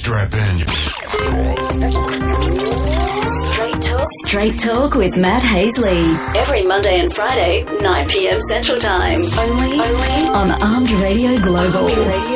Strap in. Straight Talk with Matt Hasley. Every Monday and Friday, 9 p.m. Central Time. Only on Armed Radio Global.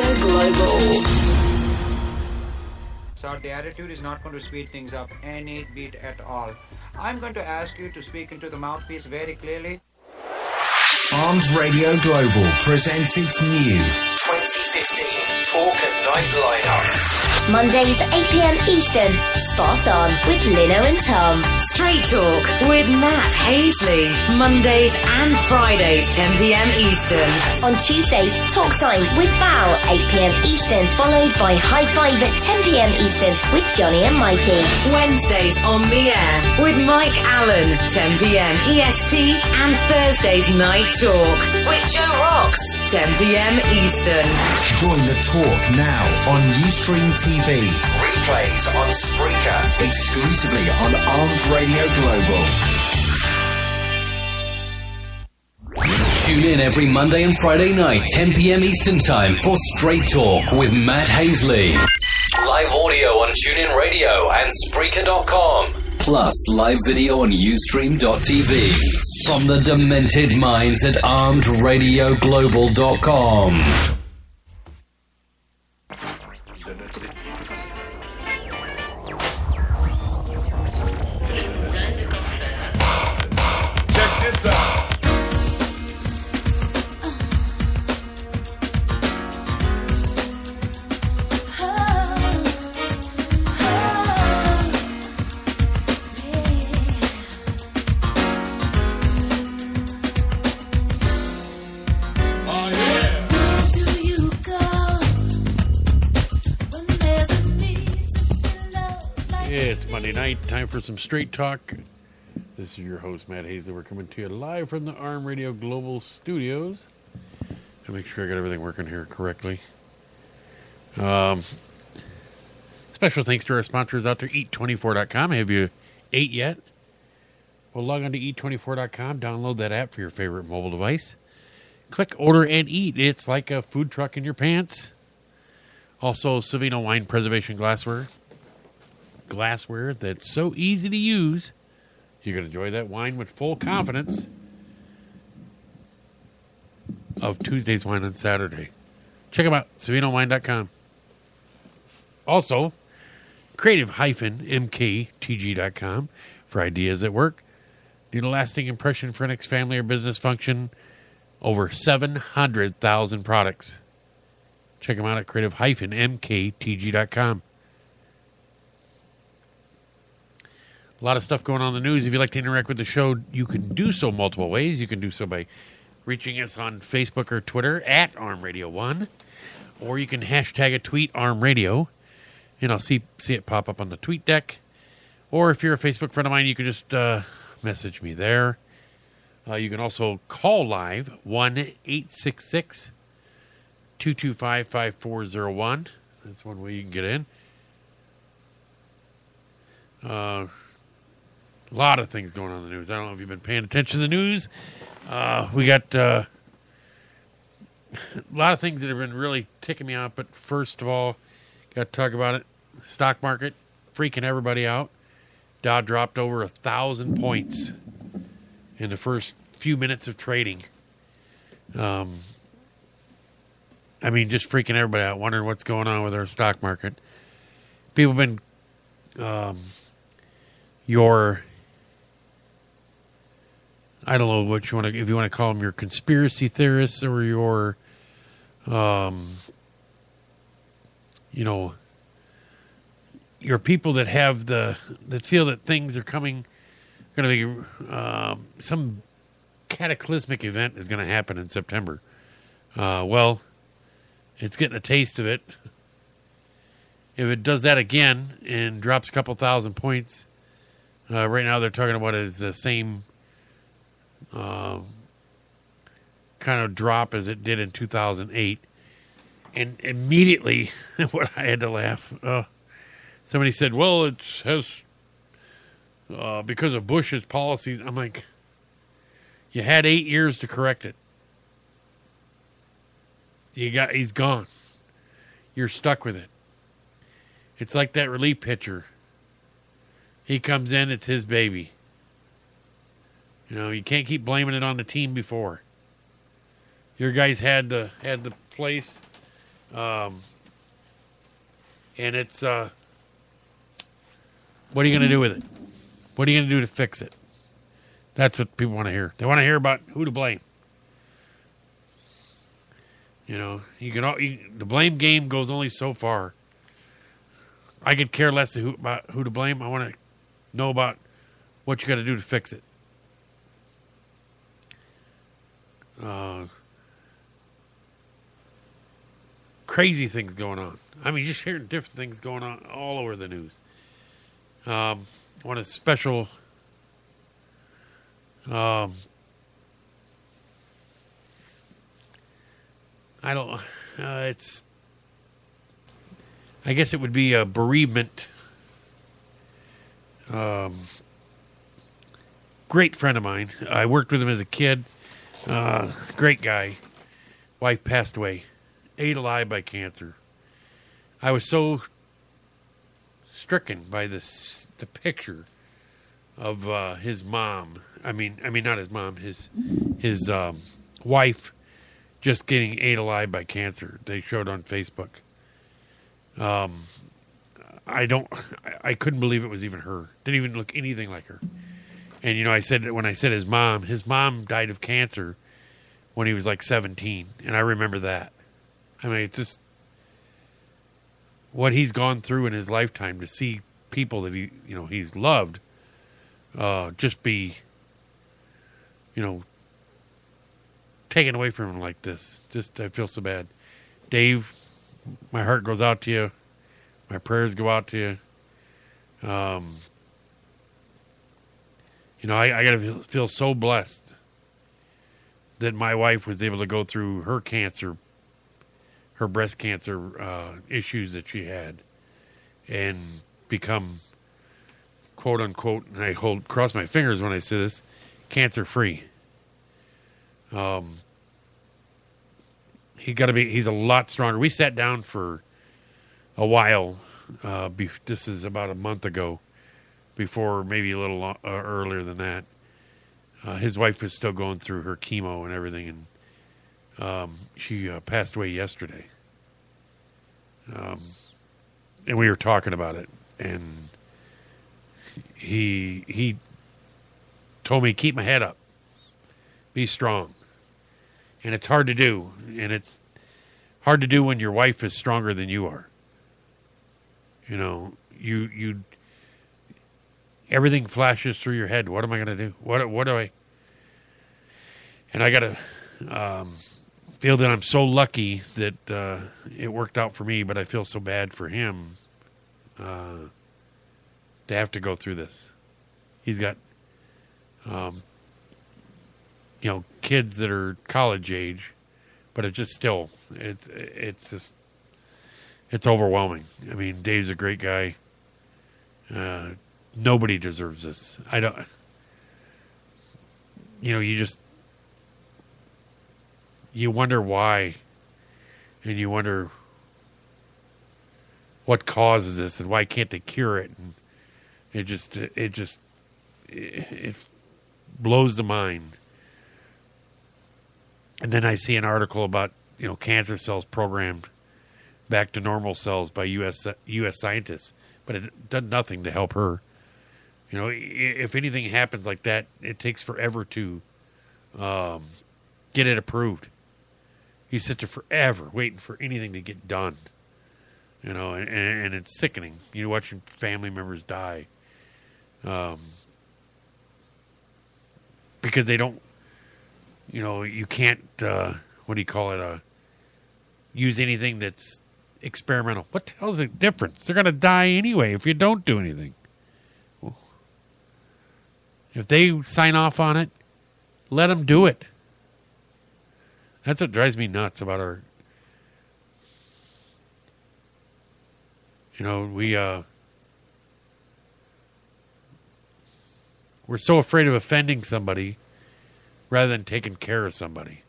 So the attitude is not going to speed things up any bit at all. I'm going to ask you to speak into the mouthpiece very clearly. Armed Radio Global presents its new 2015 Talk at Night lineup. Mondays 8 p.m. Eastern, Spot On with Lino and Tom. Straight Talk with Matt Hasley. Mondays and Fridays, 10 p.m. Eastern. On Tuesdays, Talk Time with Val, 8 p.m. Eastern, followed by High Five at 10 p.m. Eastern with Johnny and Mikey. Wednesdays on the air with Mike Allen, 10 p.m. EST. And Thursdays Night Talk with Joe Rocks, 10 p.m. Eastern. Join the talk now on Ustream TV. Replays on Spreaker, exclusively on Armed Radio Global. Tune in every Monday and Friday night, 10 p.m. Eastern Time for Straight Talk with Matt Hasley. Live audio on TuneIn Radio and Spreaker.com. Plus live video on Ustream.tv. From the demented minds at ArmedRadioGlobal.com. Time for some straight talk. This is your host, Matt Hasley. We're coming to you live from the Arm Radio Global Studios. To make sure I got everything working here correctly. Special thanks to our sponsors out there, Eat24.com. Have you ate yet? Well, log on to Eat24.com. Download that app for your favorite mobile device. Click Order and Eat. It's like a food truck in your pants. Also, Savino Wine Preservation Glassware that's so easy to use. You can enjoy that wine with full confidence of Tuesday's wine on Saturday. Check them out, SavinoWine.com. Also, creative-mktg.com for ideas at work. Need a lasting impression for an next family or business function? Over 700,000 products. Check them out at creative-mktg.com. A lot of stuff going on in the news. If you'd like to interact with the show, you can do so multiple ways. You can do so by reaching us on Facebook or Twitter at ArmRadio1, or you can hashtag a tweet ArmRadio, and I'll see it pop up on the tweet deck. Or if you're a Facebook friend of mine, you can just message me there. You can also call live 1-866-225-5401. That's one way you can get in. A lot of things going on in the news. I don't know if you've been paying attention to the news. We got a lot of things that have been really ticking me off. But first of all, got to talk about it. Stock market freaking everybody out. Dow dropped over 1,000 points in the first few minutes of trading. I mean, just freaking everybody out, wondering what's going on with our stock market. People have been I don't know what you want to, if you want to call them your conspiracy theorists or your, your people that have that feel that things are going to be, some cataclysmic event is going to happen in September. Well, it's getting a taste of it. If it does that again and drops a couple thousand points, right now they're talking about it as the same kind of drop as it did in 2008. And immediately, what I had to laugh. Somebody said, well, it has, because of Bush's policies. I'm like, you had 8 years to correct it. He's gone. You're stuck with it. It's like that relief pitcher. He comes in, it's his baby. You know, you can't keep blaming it on the team before. Your guys had the place, and it's what are you going to do with it? What are you going to do to fix it? That's what people want to hear. They want to hear about who to blame. You know, the blame game goes only so far. I could care less about who to blame. I want to know about what you got to do to fix it. Crazy things going on. I mean, just hearing different things going on all over the news. I want a special I guess it would be a bereavement. Great friend of mine. I worked with him as a kid. Great guy. Wife passed away. Ate alive by cancer. I was so stricken by the picture of his mom. I mean, not his mom. His wife just getting ate alive by cancer. They showed on Facebook. I couldn't believe it was even her. Didn't even look anything like her. And you know, when I said his mom died of cancer when he was like 17, and I remember that. I mean, it's just what he's gone through in his lifetime to see people that he's loved just be, taken away from him like this. Just, I feel so bad. Dave, my heart goes out to you. My prayers go out to you. I gotta feel so blessed that my wife was able to go through her cancer, her breast cancer issues that she had, and become, quote unquote, and I cross my fingers when I say this, cancer free. He's a lot stronger. We sat down for a while. This is about a month ago, before maybe a little earlier than that. His wife was still going through her chemo and everything, and she passed away yesterday. And we were talking about it, and he told me, keep my head up, be strong. And it's hard to do, and it's hard to do when your wife is stronger than you are. You everything flashes through your head. What am I going to do? What do I? And I got to feel that I'm so lucky that it worked out for me, but I feel so bad for him to have to go through this. He's got, kids that are college age, but it's overwhelming. I mean, Dave's a great guy. Nobody deserves this. You wonder why, and you wonder what causes this, and why can't they cure it? And it blows the mind. And then I see an article about, cancer cells programmed back to normal cells by U.S. scientists, but it does nothing to help her. If anything happens like that, it takes forever to get it approved. You sit there forever waiting for anything to get done. And it's sickening. You're watching family members die because they don't. You can't. What do you call it? Use anything that's experimental. What the hell is the difference? They're going to die anyway if you don't do anything. If they sign off on it, let them do it. That's what drives me nuts about our... we're so afraid of offending somebody rather than taking care of somebody.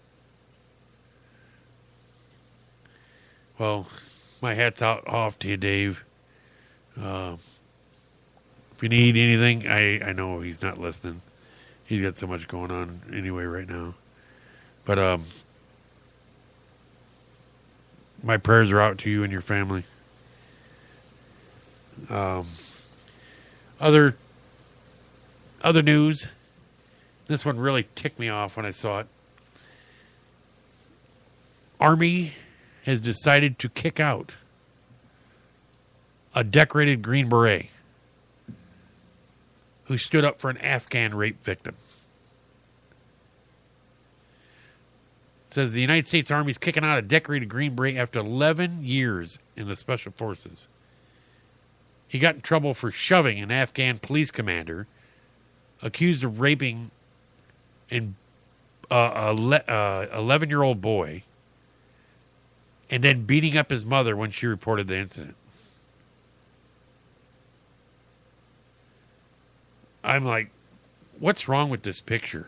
Well, my hat's off to you, Dave. If you need anything, I know he's not listening. He's got so much going on anyway right now. But my prayers are out to you and your family. Other news. This one really ticked me off when I saw it. Army has decided to kick out a decorated Green Beret who stood up for an Afghan rape victim. It says the United States Army is kicking out a decorated Green Beret after 11 years in the Special Forces. He got in trouble for shoving an Afghan police commander accused of raping an 11-year-old boy and then beating up his mother when she reported the incident. I'm like, what's wrong with this picture?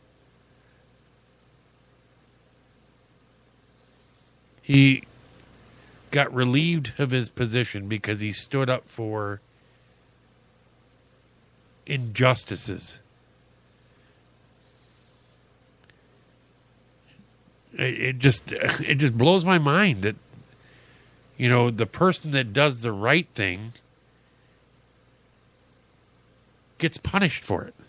He got relieved of his position because he stood up for injustices. It just blows my mind that, you know, the person that does the right thing gets punished for it.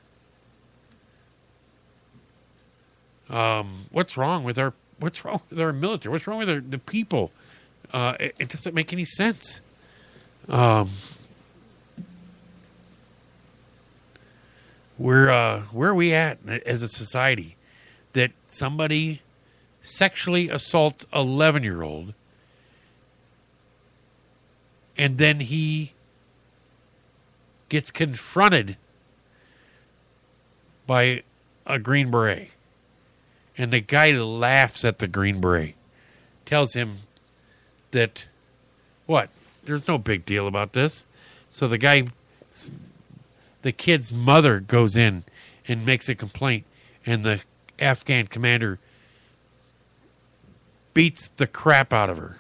What's wrong with our military? What's wrong with the people? It doesn't make any sense. Where are we at as a society that somebody sexually assaults an 11-year-old and then he gets confronted by a Green Beret, and the guy laughs at the Green Beret, tells him that, there's no big deal about this. So the kid's mother goes in and makes a complaint, and the Afghan commander beats the crap out of her.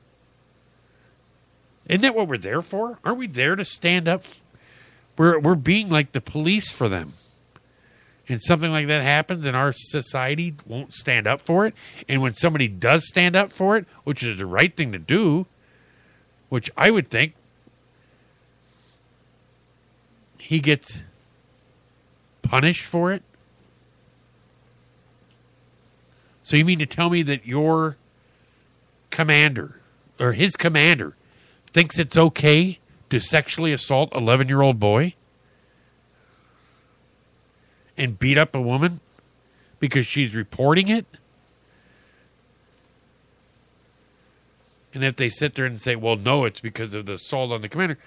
Isn't that what we're there for? Aren't we there to stand up? We're being like the police for them. And something like that happens and our society won't stand up for it. And when somebody does stand up for it, which is the right thing to do, which I would think, he gets punished for it. So you mean to tell me that your commander, or his commander, thinks it's okay to sexually assault an 11-year-old boy and beat up a woman because she's reporting it? And if they sit there and say, well, no, it's because of the assault on the commander,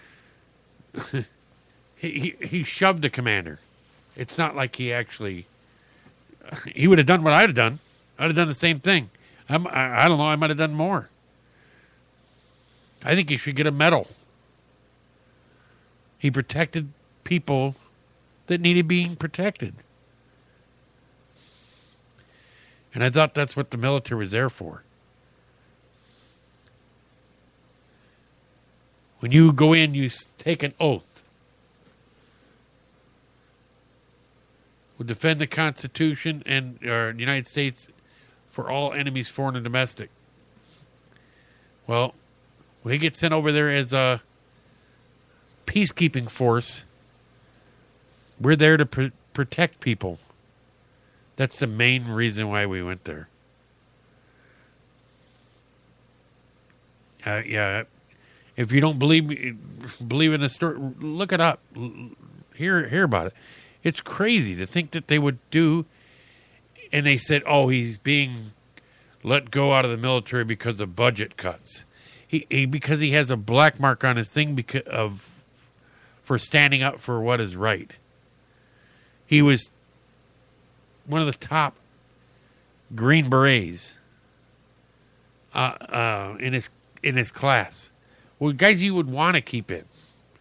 he shoved the commander. It's not like he would have done what I'd have done. I'd have done the same thing. I don't know, I might have done more. I think he should get a medal. He protected people that needed being protected. And I thought that's what the military was there for. When you go in, you take an oath. Will defend the Constitution and the United States for all enemies, foreign and domestic. Well, when he gets sent over there as a peacekeeping force, we're there to protect people. That's the main reason why we went there. Yeah. If you don't believe in the story, look it up. Hear about it. It's crazy to think that they would do. And they said, he's being let go out of the military because of budget cuts. Because he has a black mark on his thing for standing up for what is right. He was one of the top Green Berets in his class. Well, guys, you would want to keep it.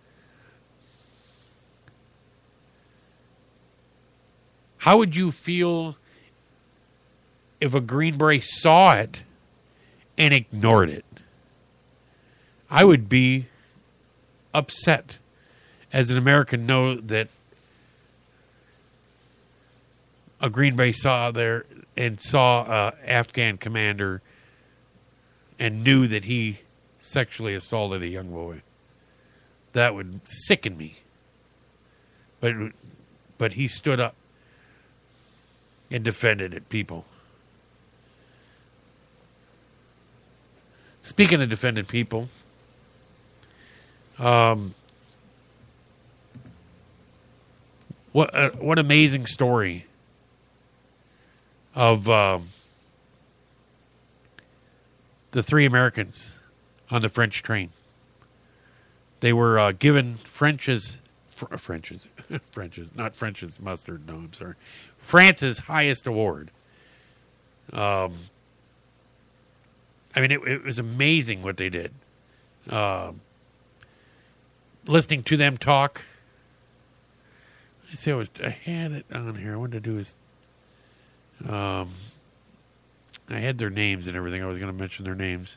How would you feel if a Green Beret saw it and ignored it? I would be upset as an American know that a Green Beret saw there and saw a Afghan commander and knew that he sexually assaulted a young boy. That would sicken me. But he stood up and defended it, people. Speaking of defended people, what amazing story of the 3 Americans on the French train. They were given France's mustard. No, I'm sorry. France's highest award. I mean, it was amazing what they did. Listening to them talk. I had it on here. I wanted to do is, I had their names and everything. I was going to mention their names.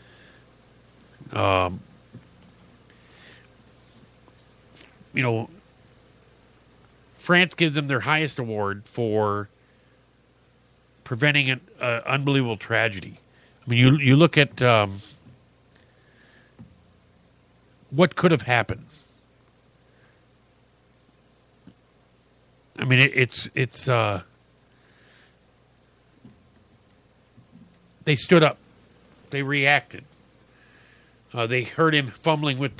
You know, France gives them their highest award for preventing an unbelievable tragedy. I mean, you look at what could have happened. I mean, it's they stood up, they reacted. They heard him fumbling with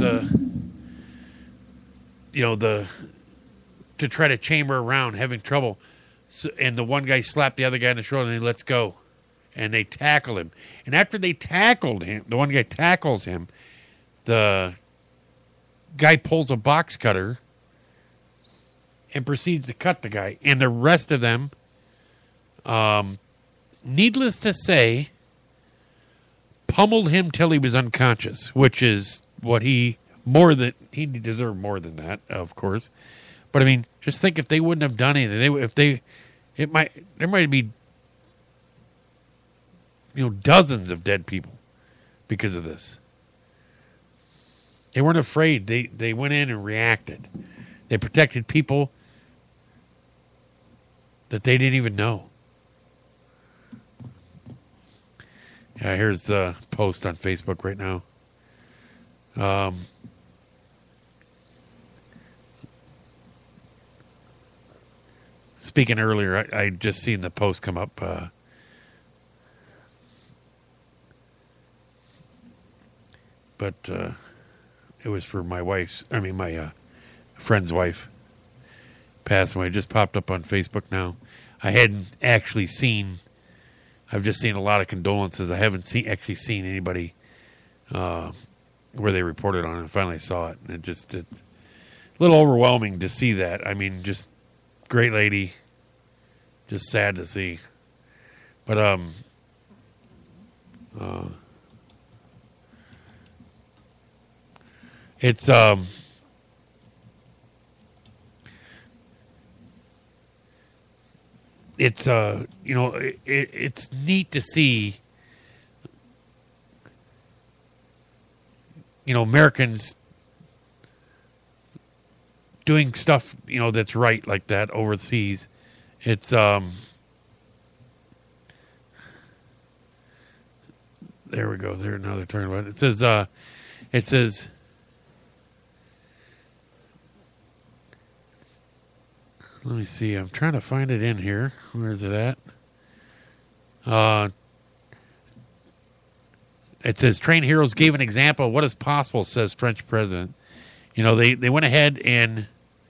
to try to chamber around, having trouble. So, and the one guy slapped the other guy on the shoulder and he lets go. And they tackle him. And after they tackled him, the one guy tackles him, the guy pulls a box cutter and proceeds to cut the guy. And the rest of them, needless to say, pummeled him till he was unconscious, which is what he deserved more than that, of course. But I mean, just think if they wouldn't have done anything, there might be, dozens of dead people because of this. They weren't afraid. They went in and reacted. They protected people that they didn't even know. Yeah, here's the post on Facebook right now. Speaking earlier, I just seen the post come up. But it was for my friend's wife passed away. It just popped up on Facebook now. I hadn't actually seen. I've just seen a lot of condolences. I haven't actually seen anybody where they reported on it. And finally saw it, and it's a little overwhelming to see that. I mean, just great lady, just sad to see. But it's it's neat to see, Americans doing stuff, that's right like that overseas. It's there we go. There, now they're talking about it. It says let me see. I'm trying to find it in here. Where is it at? It says train heroes gave an example of what is possible, says French president. They went ahead and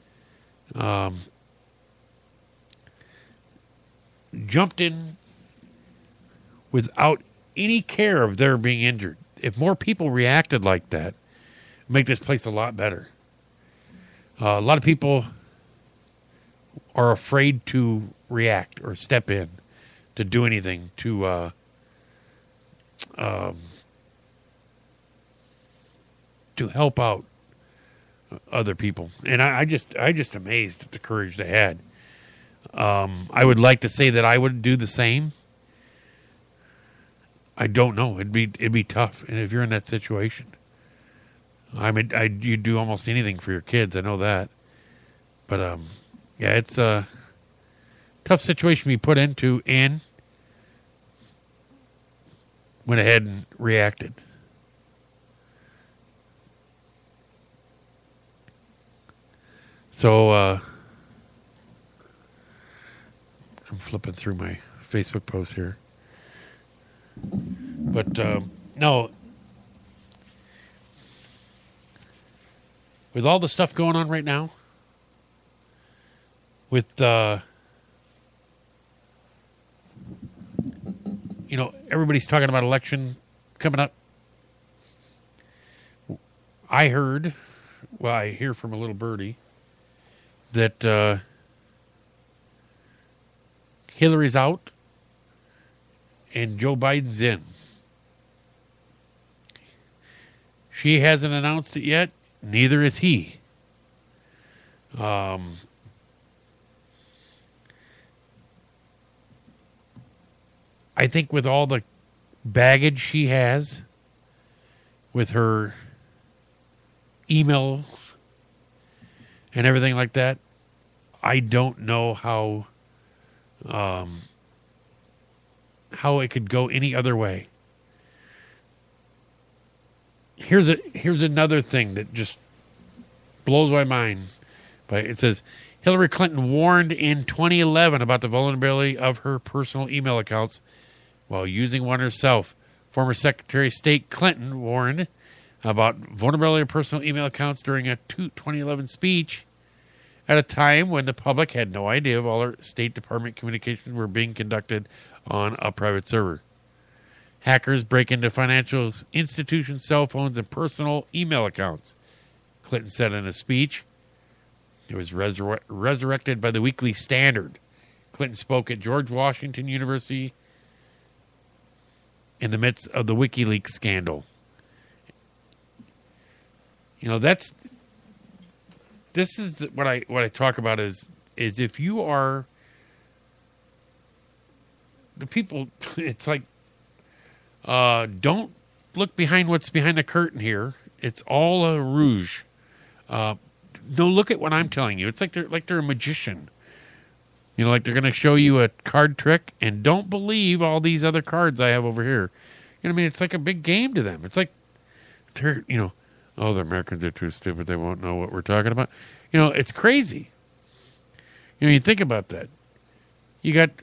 jumped in without any care of their being injured. If more people reacted like that, it'd make this place a lot better. A lot of people are afraid to react or step in to do anything to help out other people. And I just amazed at the courage they had. I would like to say that I would do the same. I don't know. It'd be tough, and if you're in that situation, I mean, you do almost anything for your kids. I know that. But, yeah, it's a tough situation to be put into, and went ahead and reacted. So, I'm flipping through my Facebook post here. But, no. With all the stuff going on right now, with, everybody's talking about election coming up. I hear from a little birdie that Hillary's out and Joe Biden's in. She hasn't announced it yet. Neither is he. I think with all the baggage she has with her emails and everything like that, I don't know how it could go any other way. Here's another thing that just blows my mind. But it says Hillary Clinton warned in 2011 about the vulnerability of her personal email accounts while using one herself. Former Secretary of State Clinton warned about vulnerability of personal email accounts during a 2011 speech at a time when the public had no idea of all her State Department communications were being conducted on a private server. Hackers break into financial institutions' cell phones and personal email accounts, Clinton said in a speech. It was resurrected by the Weekly Standard. Clinton spoke at George Washington University in the midst of the WikiLeaks scandal. This is what I talk about is if you are the people, it's like, don't look behind what's behind the curtain here. It's all a rouge. No, look at what I'm telling you. It's like they're a magician. Like they're going to show you a card trick, and don't believe all these other cards I have over here. You know what I mean? It's like a big game to them. It's like they're, the Americans are too stupid. They won't know what we're talking about. It's crazy. You think about that. You got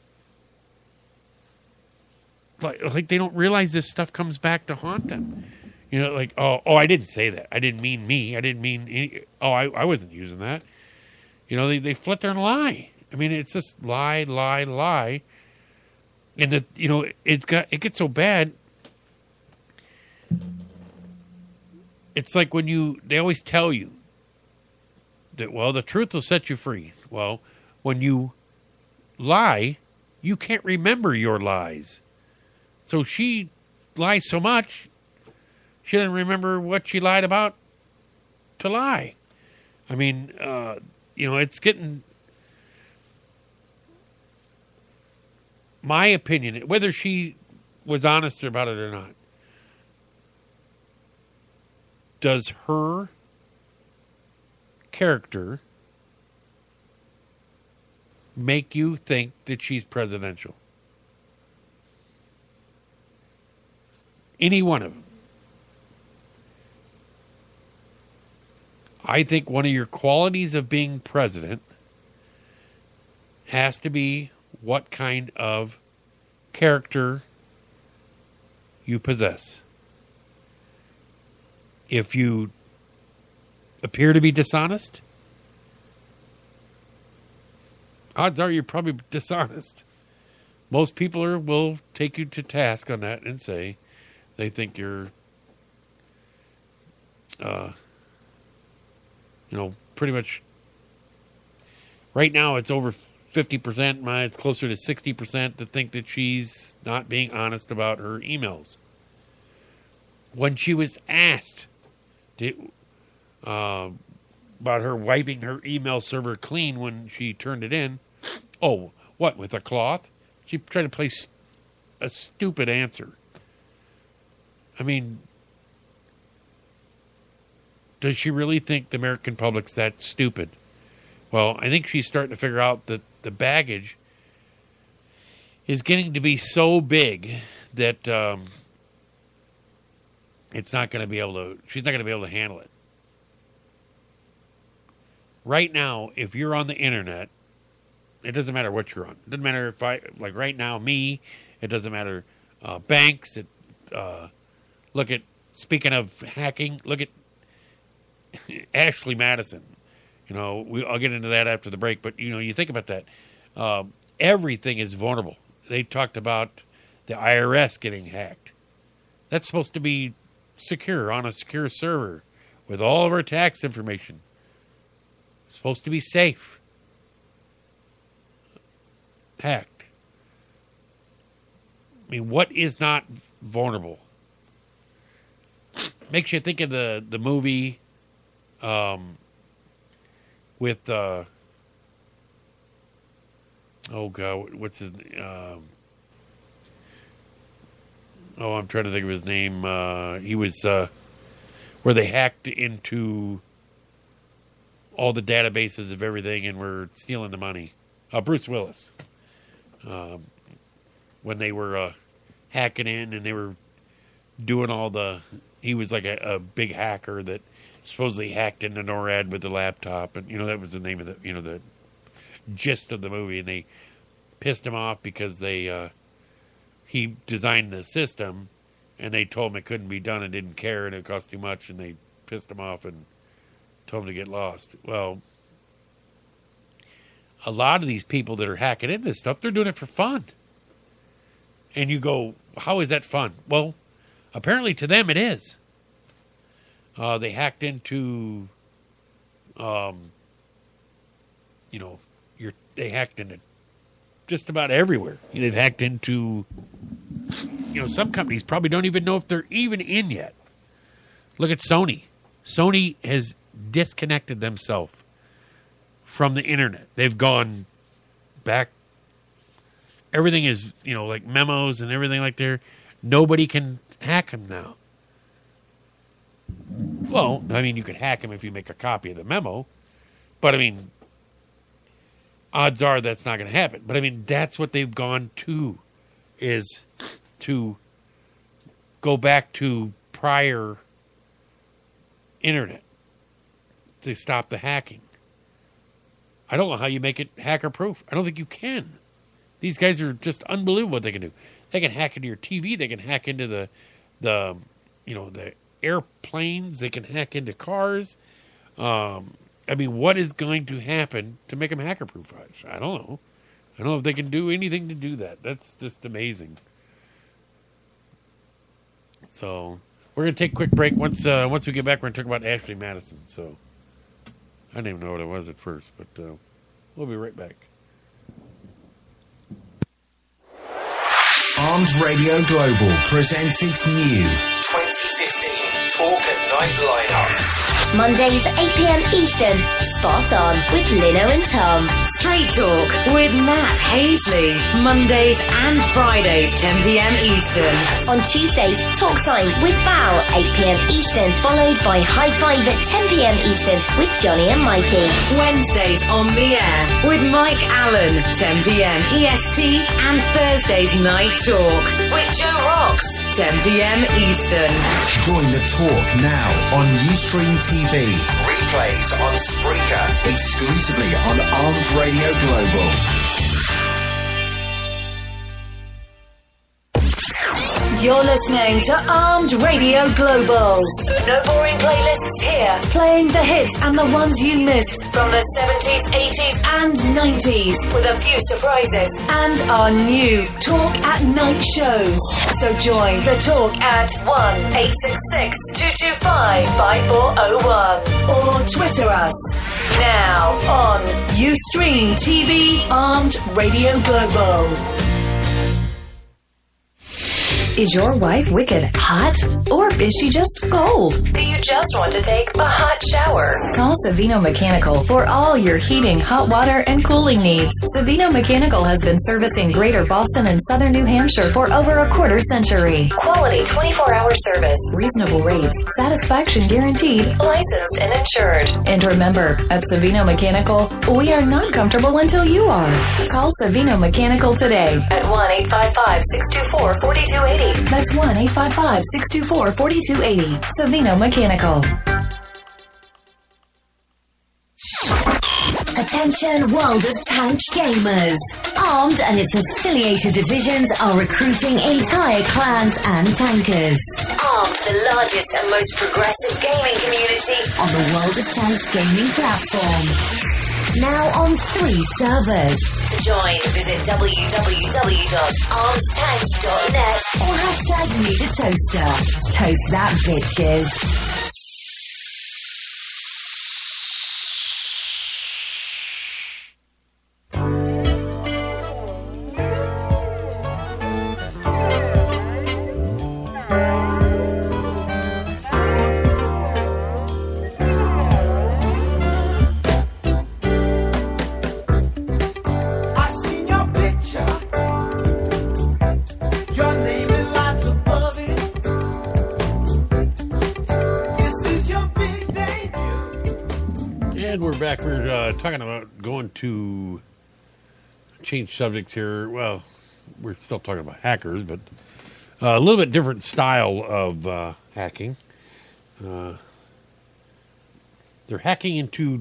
like they don't realize this stuff comes back to haunt them. I didn't say that. I didn't mean me. I didn't mean any. I wasn't using that. They flit there and lie. I mean, it's just lie, and it gets so bad. It's like when they always tell you that, the truth will set you free. Well, when you lie, you can't remember your lies. So she lies so much, she doesn't remember what she lied about to lie. I mean, it's getting, my opinion, whether she was honest about it or not, does her character make you think that she's presidential? Any one of them. I think one of your qualities of being president has to be what kind of character you possess. If you appear to be dishonest, odds are you're probably dishonest. Most people will take you to task on that and say they think you're, pretty much. Right now it's over 50%. It's closer to 60% to think that she's not being honest about her emails. When she was asked about her wiping her email server clean when she turned it in, what, with a cloth? She tried to play a stupid answer. I mean, does she really think the American public's that stupid? Well, I think she's starting to figure out that the baggage is getting to be so big that she's not going to be able to handle it. Right now, if you're on the internet, it doesn't matter what you're on. It doesn't matter if like right now, me, it doesn't matter. Banks, speaking of hacking, look at Ashley Madison. I'll get into that after the break, but, you think about that. Everything is vulnerable. They talked about the IRS getting hacked. That's supposed to be secure on a secure server with all of our tax information. It's supposed to be safe. Hacked. I mean, what is not vulnerable? Makes you think of the movie with oh god, what's his name? I'm trying to think of his name. He was where they hacked into all the databases of everything and were stealing the money. Bruce Willis. When they were hacking in and they were doing he was like a big hacker that supposedly hacked into NORAD with the laptop, and that was the name of the gist of the movie, and they pissed him off because he designed the system and they told him it couldn't be done and didn't care and it cost too much, and they pissed him off and told him to get lost. Well, a lot of these people that are hacking into this stuff, they're doing it for fun. And you go, how is that fun? Well, apparently to them it is. They hacked into, they hacked into just about everywhere. They've hacked into, some companies probably don't even know if they're even in yet. Look at Sony. Sony has disconnected themselves from the internet. They've gone back. Everything is, like memos and everything like there. Nobody can hack them now. Well, I mean, you could hack them if you make a copy of the memo. But, I mean, odds are that's not going to happen. But, I mean, that's what they've gone to, is to go back to prior internet to stop the hacking. I don't know how you make it hacker-proof. I don't think you can. These guys are just unbelievable what they can do. They can hack into your TV. They can hack into the airplanes. They can hack into cars. I mean, what is going to happen to make them hacker-proof? I don't know. I don't know if they can do anything to do that. That's just amazing. So we're going to take a quick break. Once we get back, we're going to talk about Ashley Madison. So I didn't even know what it was at first, but we'll be right back. Armed Radio Global presents its new 2015 Talk at Night lineup. Mondays 8 p.m. Eastern, Spot On with Lino and Tom. Straight Talk with Matt Hasley. Mondays and Fridays 10 p.m. Eastern. On Tuesdays, Talk Time with Val 8 p.m. Eastern, followed by High Five at 10 p.m. Eastern with Johnny and Mikey. Wednesdays on the air with Mike Allen 10 p.m. EST, and Thursdays Night Talk with Joe Rocks 10 p.m. Eastern. Join the talk now on Ustream TV. Replays on Spreaker, exclusively on Armed Radio Global. You're listening to Armed Radio Global. No boring playlists here. Playing the hits and the ones you missed from the 70s, 80s and 90s, with a few surprises and our new Talk at Night shows. So join the talk at 1-866-225-5401 or Twitter us. Now on Ustream TV Armed Radio Global. Is your wife wicked hot? Or is she just cold? Do you just want to take a hot shower? Call Savino Mechanical for all your heating, hot water, and cooling needs. Savino Mechanical has been servicing Greater Boston and Southern New Hampshire for over a quarter century. Quality 24-hour service, reasonable rates, satisfaction guaranteed, licensed and insured. And remember, at Savino Mechanical, we are not comfortable until you are. Call Savino Mechanical today at 1-855-624-4280. That's 1-855-624-4280. Savino Mechanical. Attention World of Tank gamers. Armed and its affiliated divisions are recruiting entire clans and tankers. Armed, the largest and most progressive gaming community on the World of Tanks gaming platform. Now on 3 servers. To join, visit www.armedtanks.net or #NeedAToaster. Toast that, bitches. Back, we're talking about going to change subject here. Well, we're still talking about hackers, but a little bit different style of hacking. They're hacked into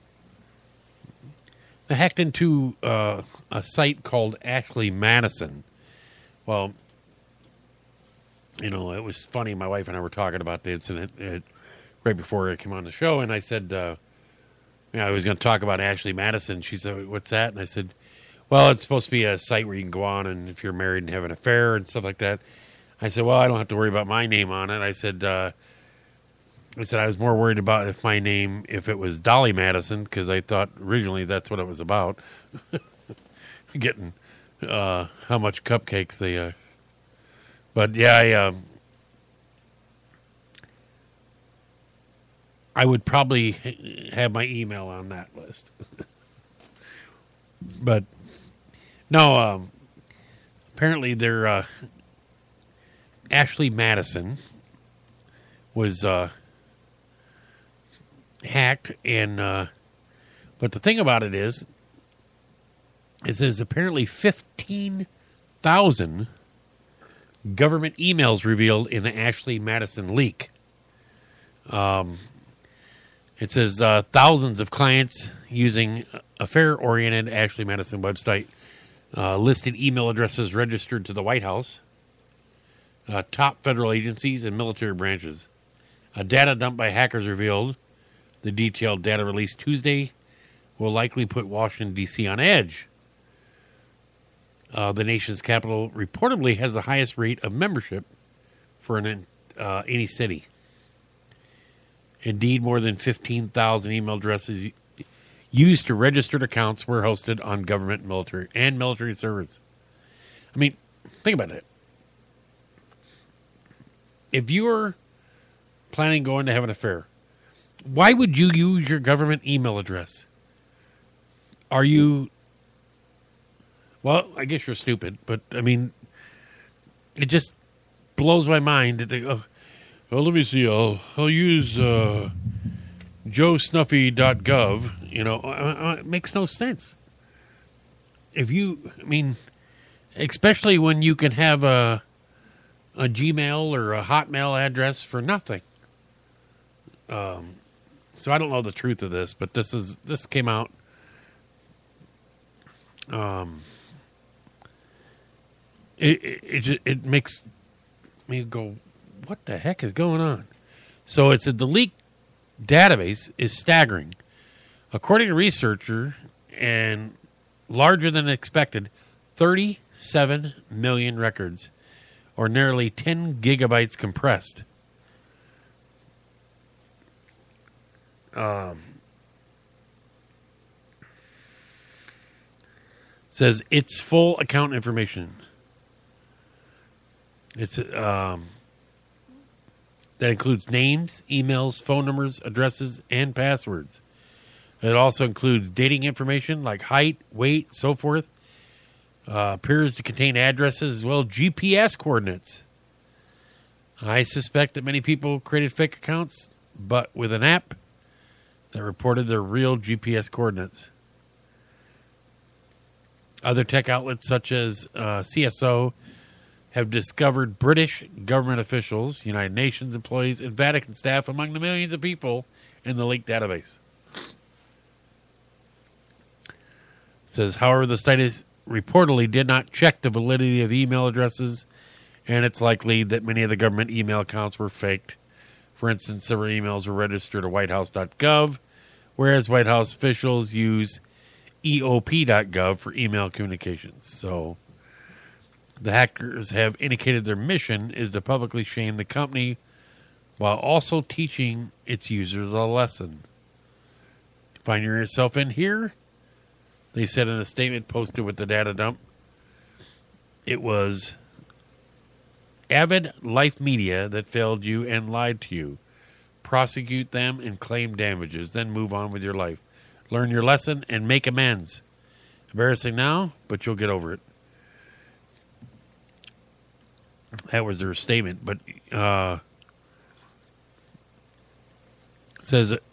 a site called Ashley Madison. Well, you know, it was funny. My wife and I were talking about the incident right before I came on the show, and I said, I was going to talk about Ashley Madison. She said, "What's that?" And I said, "Well, it's supposed to be a site where you can go on and if you're married and have an affair and stuff like that." I said, "Well, I don't have to worry about my name on it." I said, I was more worried about if it was Dolly Madison, because I thought originally that's what it was about. Getting how much cupcakes they. But yeah, I would probably have my email on that list. But no, apparently they're Ashley Madison was hacked, and but the thing about it is there's apparently 15,000 government emails revealed in the Ashley Madison leak. It says thousands of clients using affair-oriented Ashley Madison website listed email addresses registered to the White House, top federal agencies, and military branches. A data dump by hackers revealed the detailed data released Tuesday will likely put Washington, D.C. on edge. The nation's capital reportedly has the highest rate of membership for any city. Indeed, more than 15,000 email addresses used to registered accounts were hosted on government, military servers. I mean, think about it. If you're planning going to have an affair, why would you use your government email address? Are you... Well, I guess you're stupid, but, I mean, it just blows my mind that they go... Well, let me see. I'll use joesnuffy.gov. You know, it makes no sense. Especially when you can have a Gmail or a Hotmail address for nothing. So I don't know the truth of this, but this came out. It makes me go, what the heck is going on? So it said the leaked database is staggering. According to researcher, and larger than expected, 37 million records, or nearly 10 gigabytes compressed. Says it's full account information. It's That includes names, emails, phone numbers, addresses, and passwords. It also includes dating information like height, weight, so forth. Appears to contain addresses as well as GPS coordinates. I suspect that many people created fake accounts, but with an app that reported their real GPS coordinates. Other tech outlets such as CSO have discovered British government officials, United Nations employees, and Vatican staff among the millions of people in the leaked database. It says, however, the studies reportedly did not check the validity of email addresses, and it's likely that many of the government email accounts were faked. For instance, several emails were registered at whitehouse.gov, whereas White House officials use eop.gov for email communications. So the hackers have indicated their mission is to publicly shame the company while also teaching its users a lesson. Find yourself in here? They said in a statement posted with the data dump, it was Avid Life Media that failed you and lied to you. Prosecute them and claim damages, then move on with your life. Learn your lesson and make amends. Embarrassing now, but you'll get over it. That was their statement, but says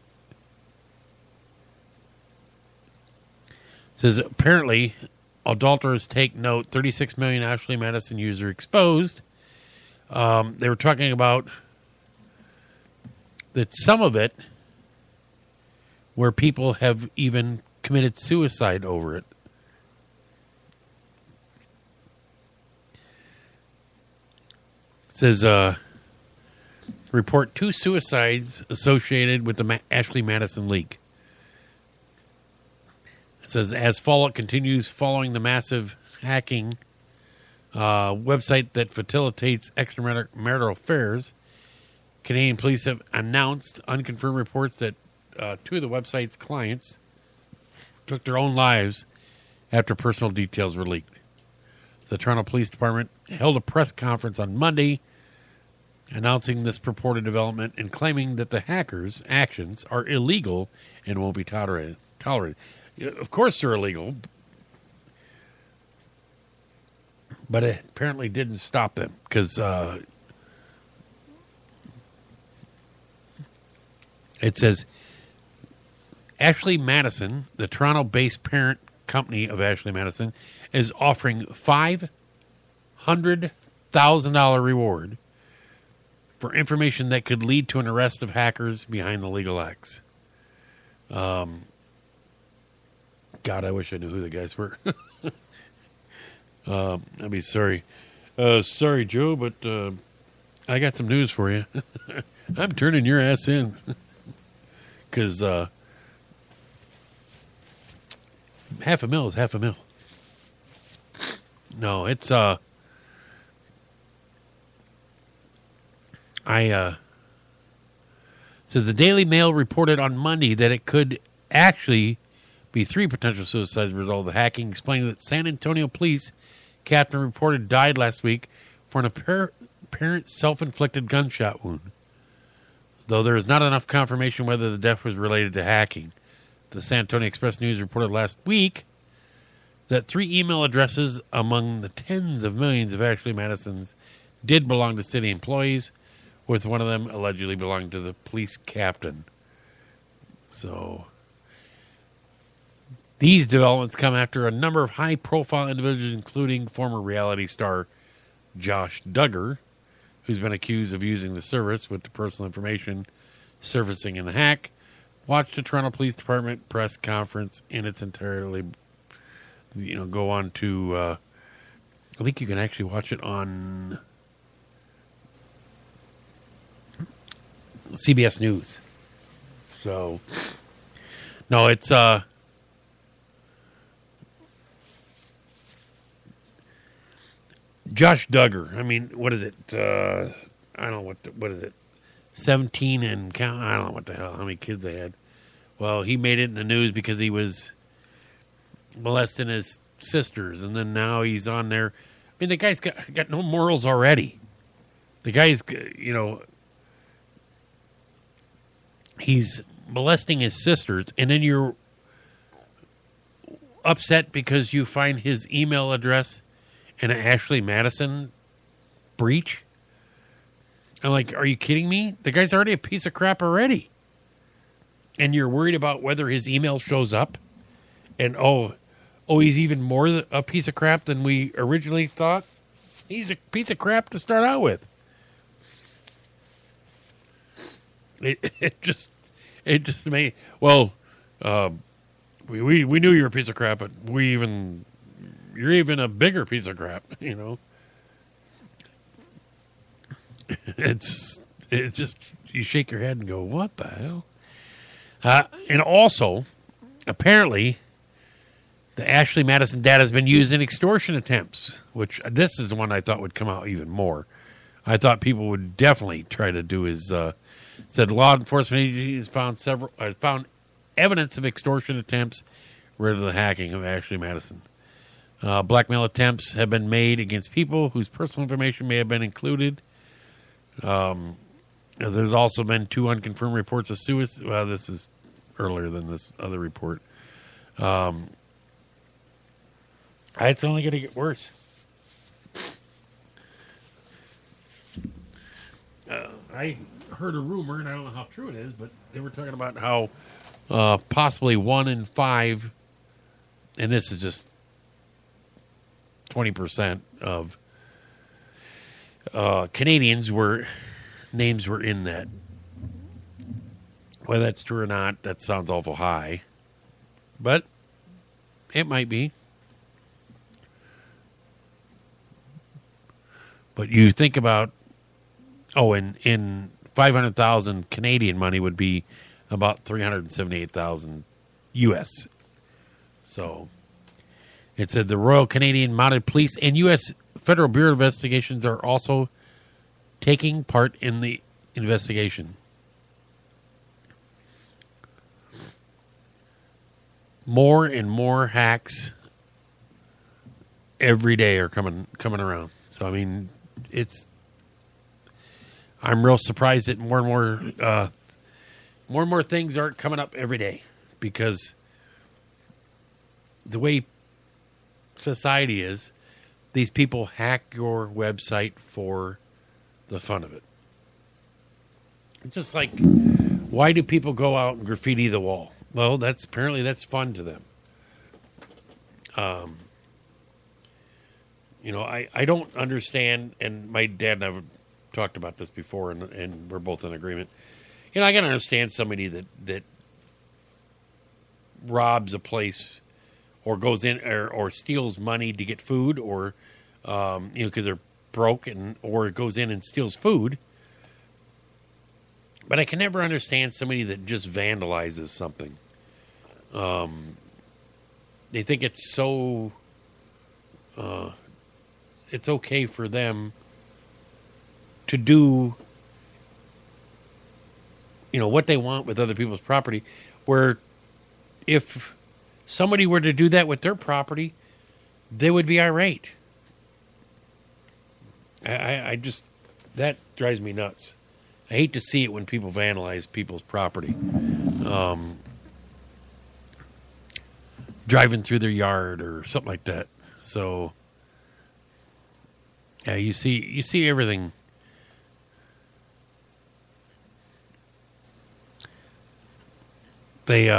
apparently adulterers take note. 36 million Ashley Madison user exposed. They were talking about that some of it where people have even committed suicide over it. It says, report 2 suicides associated with the Ashley Madison leak. It says, as fallout continues following the massive hacking website that facilitates extramarital affairs, Canadian police have announced unconfirmed reports that 2 of the website's clients took their own lives after personal details were leaked. The Toronto Police Department held a press conference on Monday announcing this purported development and claiming that the hackers' actions are illegal and won't be tolerated. Of course they're illegal, but it apparently didn't stop them because it says Ashley Madison, the Toronto-based parent company of Ashley Madison, is offering $500,000 reward for information that could lead to an arrest of hackers behind the legal acts. God, I wish I knew who the guys were. I'd be sorry. Sorry, Joe, but I got some news for you. I'm turning your ass in. Because $500,000 is $500,000. No, it's says the Daily Mail reported on Monday that it could actually be 3 potential suicides as a result of the hacking, explaining that San Antonio police captain reported died last week for an apparent self-inflicted gunshot wound. Though there is not enough confirmation whether the death was related to hacking. The San Antonio Express News reported last week that 3 email addresses among the tens of millions of Ashley Madisons did belong to city employees, with one of them allegedly belonging to the police captain. So these developments come after a number of high-profile individuals, including former reality star Josh Duggar, who's been accused of using the service with the personal information surfacing in the hack, watched the Toronto Police Department press conference in its entirety. Go on to, I think you can actually watch it on CBS News. So, no, it's, Josh Duggar. I mean, what is it? I don't know what is it? 17 and count. I don't know what the hell, how many kids they had. Well, he made it in the news because he was molesting his sisters, and then now he's on there. I mean, the guy's got no morals already. The guy's, he's molesting his sisters, and then you're upset because you find his email address in an Ashley Madison breach? I'm like, are you kidding me? The guy's already a piece of crap already. And you're worried about whether his email shows up? And, he's even more a piece of crap than we originally thought? He's a piece of crap to start out with. It just made... Well, we knew you were a piece of crap, but you're even a bigger piece of crap, you know? It's just, you shake your head and go, what the hell? And also, apparently, the Ashley Madison data has been used in extortion attempts, which this is the one I thought would come out even more. I thought people would definitely try to do his, said law enforcement agencies found evidence of extortion attempts related to the hacking of Ashley Madison. Blackmail attempts have been made against people whose personal information may have been included. There's also been 2 unconfirmed reports of suicide. Well, this is earlier than this other report. It's only going to get worse. I heard a rumor, and I don't know how true it is, but they were talking about how possibly 1 in 5, and this is just 20% of Canadians names were in that. Whether that's true or not, that sounds awful high. But it might be. But you think about, in 500,000 Canadian money would be about 378,000 U.S. So it said the Royal Canadian Mounted Police and U.S. Federal Bureau of Investigations are also taking part in the investigation. More and more hacks every day are coming around. So I mean, I'm real surprised that more and more things aren't coming up every day, because the way society is, these people hack your website for the fun of it. It's just like, why do people go out and graffiti the wall? Well, that's fun to them. I don't understand, and my dad and I have talked about this before, and we're both in agreement. I can understand somebody that robs a place or goes in or steals money to get food, or because they're broke, or goes in and steals food. But I can never understand somebody that just vandalizes something. They think it's so it's okay for them to do what they want with other people's property, where if somebody were to do that with their property, they would be irate. I just, that drives me nuts. I hate to see it when people vandalize people's property. Driving through their yard or something like that. So, yeah, you see everything. They,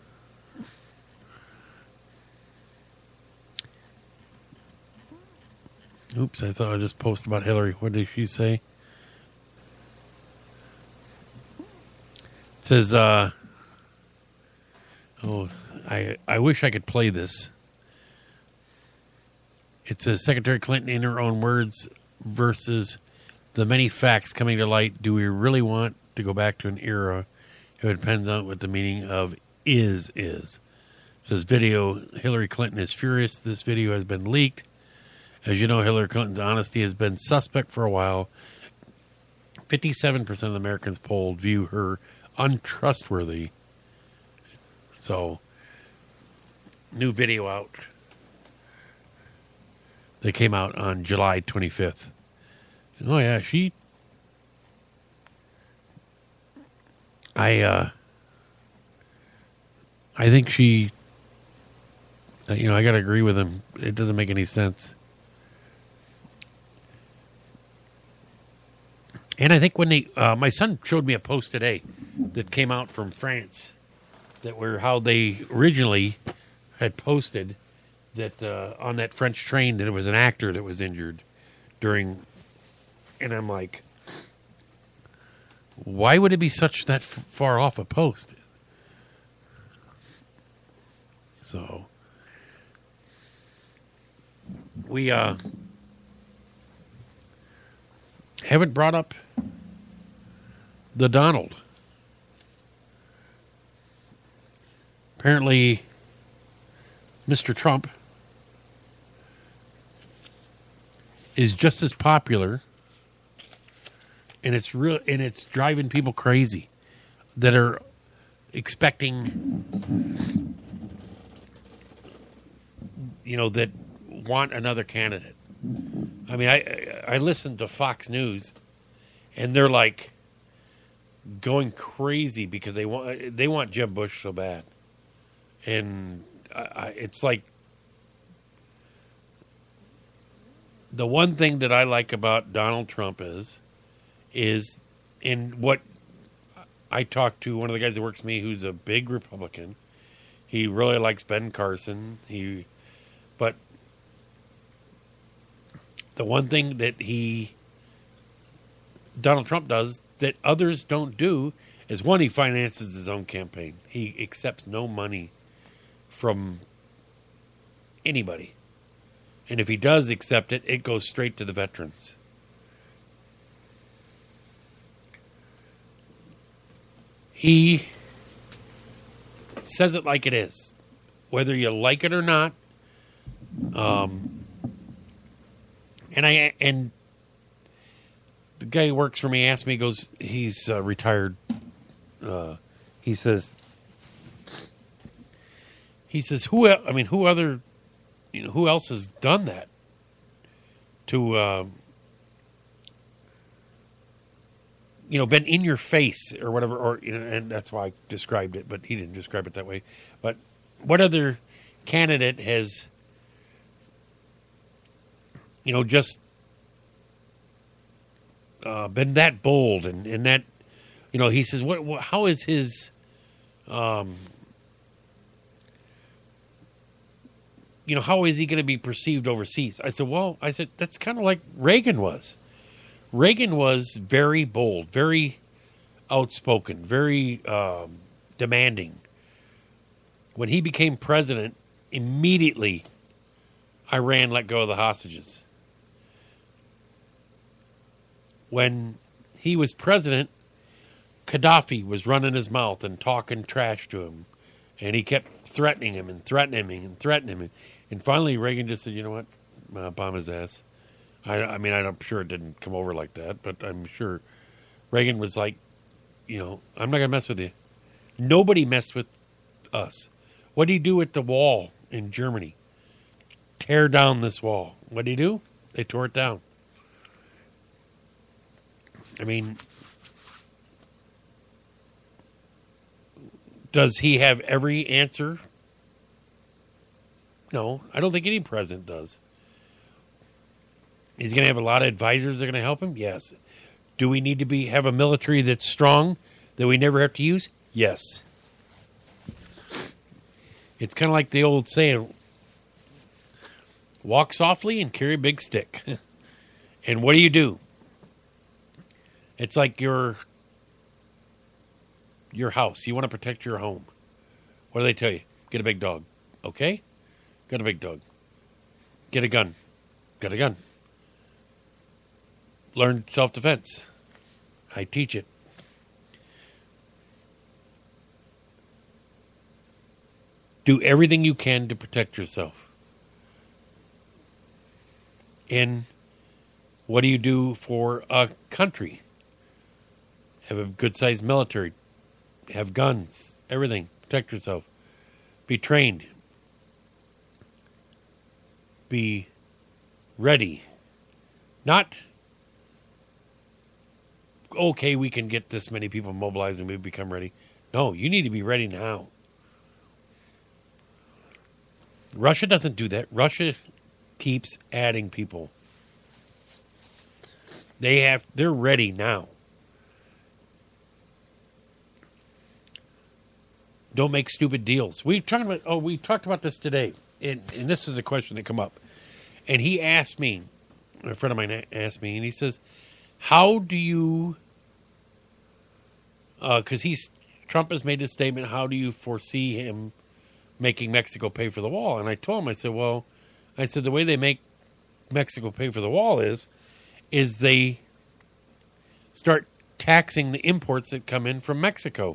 oops, I thought I just posted about Hillary. What did she say? It says, I wish I could play this. It says, Secretary Clinton, in her own words, versus the many facts coming to light. Do we really want to go back to an era? It depends on what the meaning of is. It says, video, Hillary Clinton is furious. This video has been leaked. As you know, Hillary Clinton's honesty has been suspect for a while. 57% of the Americans polled view her untrustworthy. So, new video out. They came out on July 25th. Oh, yeah, I think she, I got to agree with him. It doesn't make any sense. And I think when my son showed me a post today that came out from France that were how they originally had posted that on that French train that it was an actor that was injured during, and I'm like, why would it be such that far off a post? So we haven't brought up the Donald. Apparently, Mr. Trump is just as popular, and it's real, and it's driving people crazy that are expecting, that want another candidate. I mean, I listened to Fox News, and they're like going crazy because they want Jeb Bush so bad, and it's like the one thing that I like about Donald Trump is in what I talked to one of the guys that works with me who's a big Republican. He really likes Ben Carson. But the one thing that Donald Trump does that others don't do is, one, he finances his own campaign. He accepts no money from anybody. And if he does accept it, it goes straight to the veterans. He says it like it is, whether you like it or not. And the guy who works for me asked me, he's retired. He says, who else has done that to, been in your face or whatever, and that's why I described it, but he didn't describe it that way. But what other candidate has, just been that bold and that, he says, how is his, how is he going to be perceived overseas? I said, that's kind of like Reagan was. Reagan was very bold, very outspoken, very demanding. When he became president, immediately Iran let go of the hostages. When he was president, Gaddafi was running his mouth and talking trash to him. And he kept threatening him and threatening him and threatening him. And finally, Reagan just said, you know what? Bomb his ass. I'm sure it didn't come over like that, but I'm sure Reagan was like, I'm not going to mess with you. Nobody messed with us. What did he do at the wall in Germany? Tear down this wall. What did he do? They tore it down. I mean, does he have every answer? No, I don't think any president does. He's going to have a lot of advisors that are going to help him? Yes. Do we need to have a military that's strong that we never have to use? Yes. It's kind of like the old saying, walk softly and carry a big stick. And what do? It's like your house. You want to protect your home. What do they tell you? Get a big dog. Okay? Got a big dog. Get a gun. Got a gun. Learn self-defense. I teach it. Do everything you can to protect yourself. And what do you do for a country? Have a good-sized military. Have guns. Everything. Protect yourself. Be trained. Be ready. Not okay, we can get this many people mobilized and we become ready. No, you need to be ready now. Russia doesn't do that. Russia keeps adding people. They're ready now. Don't make stupid deals. We talked about this today, and this is a question that come up. And he asked me, a friend of mine asked me, and he says, how do you, because Trump has made this statement, how do you foresee him making Mexico pay for the wall? And I told him, I said, the way they make Mexico pay for the wall is they start taxing the imports that come in from Mexico.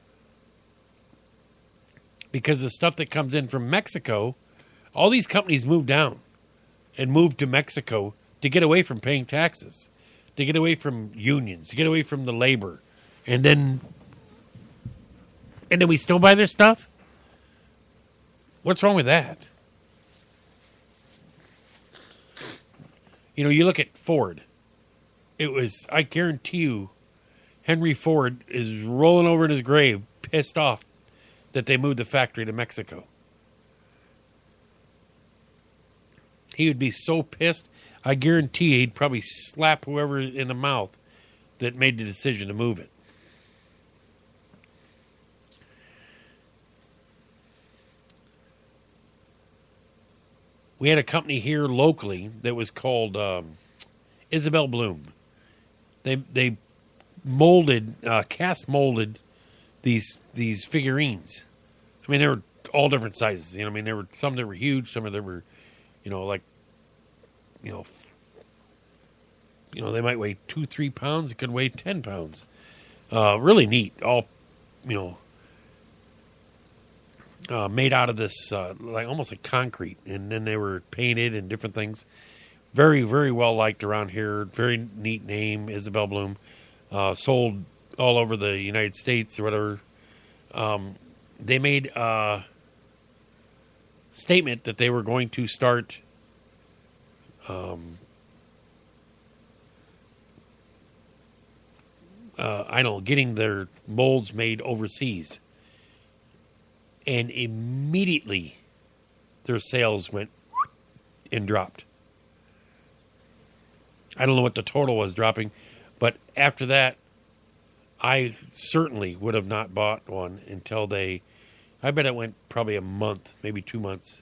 Because the stuff that comes in from Mexico, all these companies move down and move to Mexico to get away from paying taxes, to get away from unions, to get away from the labor. And then we still buy their stuff? What's wrong with that? You know, you look at Ford. I guarantee you, Henry Ford is rolling over in his grave, pissed off that they moved the factory to Mexico. He would be so pissed, I guarantee he'd probably slap whoever in the mouth that made the decision to move it. We had a company here locally that was called Isabel Bloom. They molded, cast molded these figurines. I mean, they were all different sizes. You know, I mean, there were some that were huge, some of them were, they might weigh 2-3 pounds. It could weigh 10 pounds. Really neat. All, made out of this almost like concrete, and then they were painted and different things. Very, very well liked around here. Very neat name, Isabel Bloom. Sold all over the United States or whatever. They made a statement that they were going to start getting their molds made overseas. And immediately their sales went and dropped. I don't know what the total was dropping, but after that, I certainly would have not bought one until I bet it went probably a month, maybe 2 months.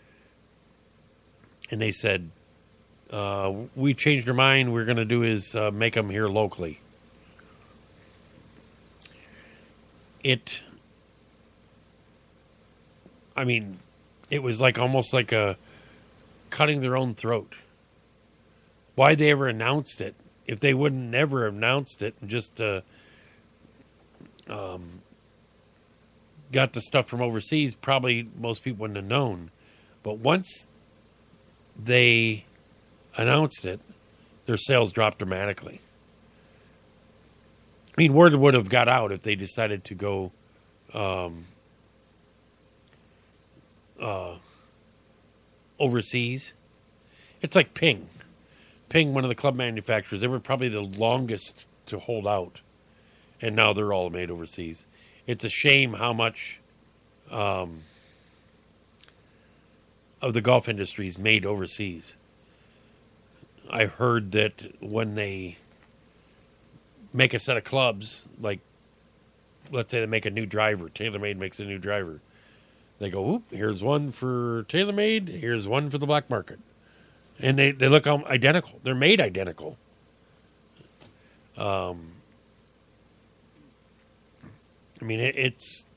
And they said, we changed our mind. We're going to do is make them here locally. It was almost like a cutting their own throat. Why they ever announced it? If they wouldn't never have announced it and just got the stuff from overseas, probably most people wouldn't have known. But once they announced it, their sales dropped dramatically. I mean, word would have got out if they decided to go overseas. It's like Ping. Ping, one of the club manufacturers, they were probably the longest to hold out. And now they're all made overseas. It's a shame how much of the golf industry is made overseas. I heard that when they make a set of clubs, like, let's say they make a new driver, TaylorMade makes a new driver. They go, oop, here's one for TaylorMade, here's one for the black market. And they look identical. They're made identical. It's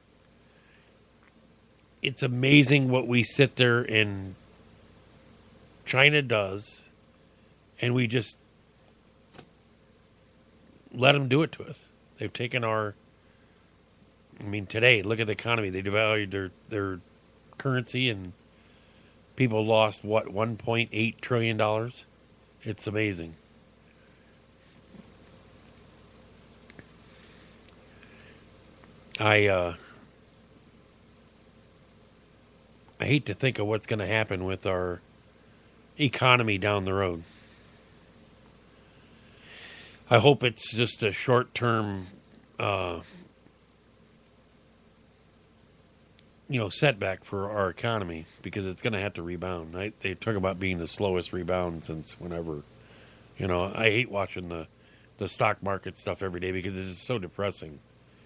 amazing what we sit there and China does, and we just let them do it to us. They've taken today, look at the economy. They devalued their currency, and people lost, $1.8 trillion? It's amazing. I hate to think of what's going to happen with our economy down the road. I hope it's just a short-term, setback for our economy, because it's going to have to rebound. They talk about being the slowest rebound since whenever. I hate watching the stock market stuff every day because it's just so depressing.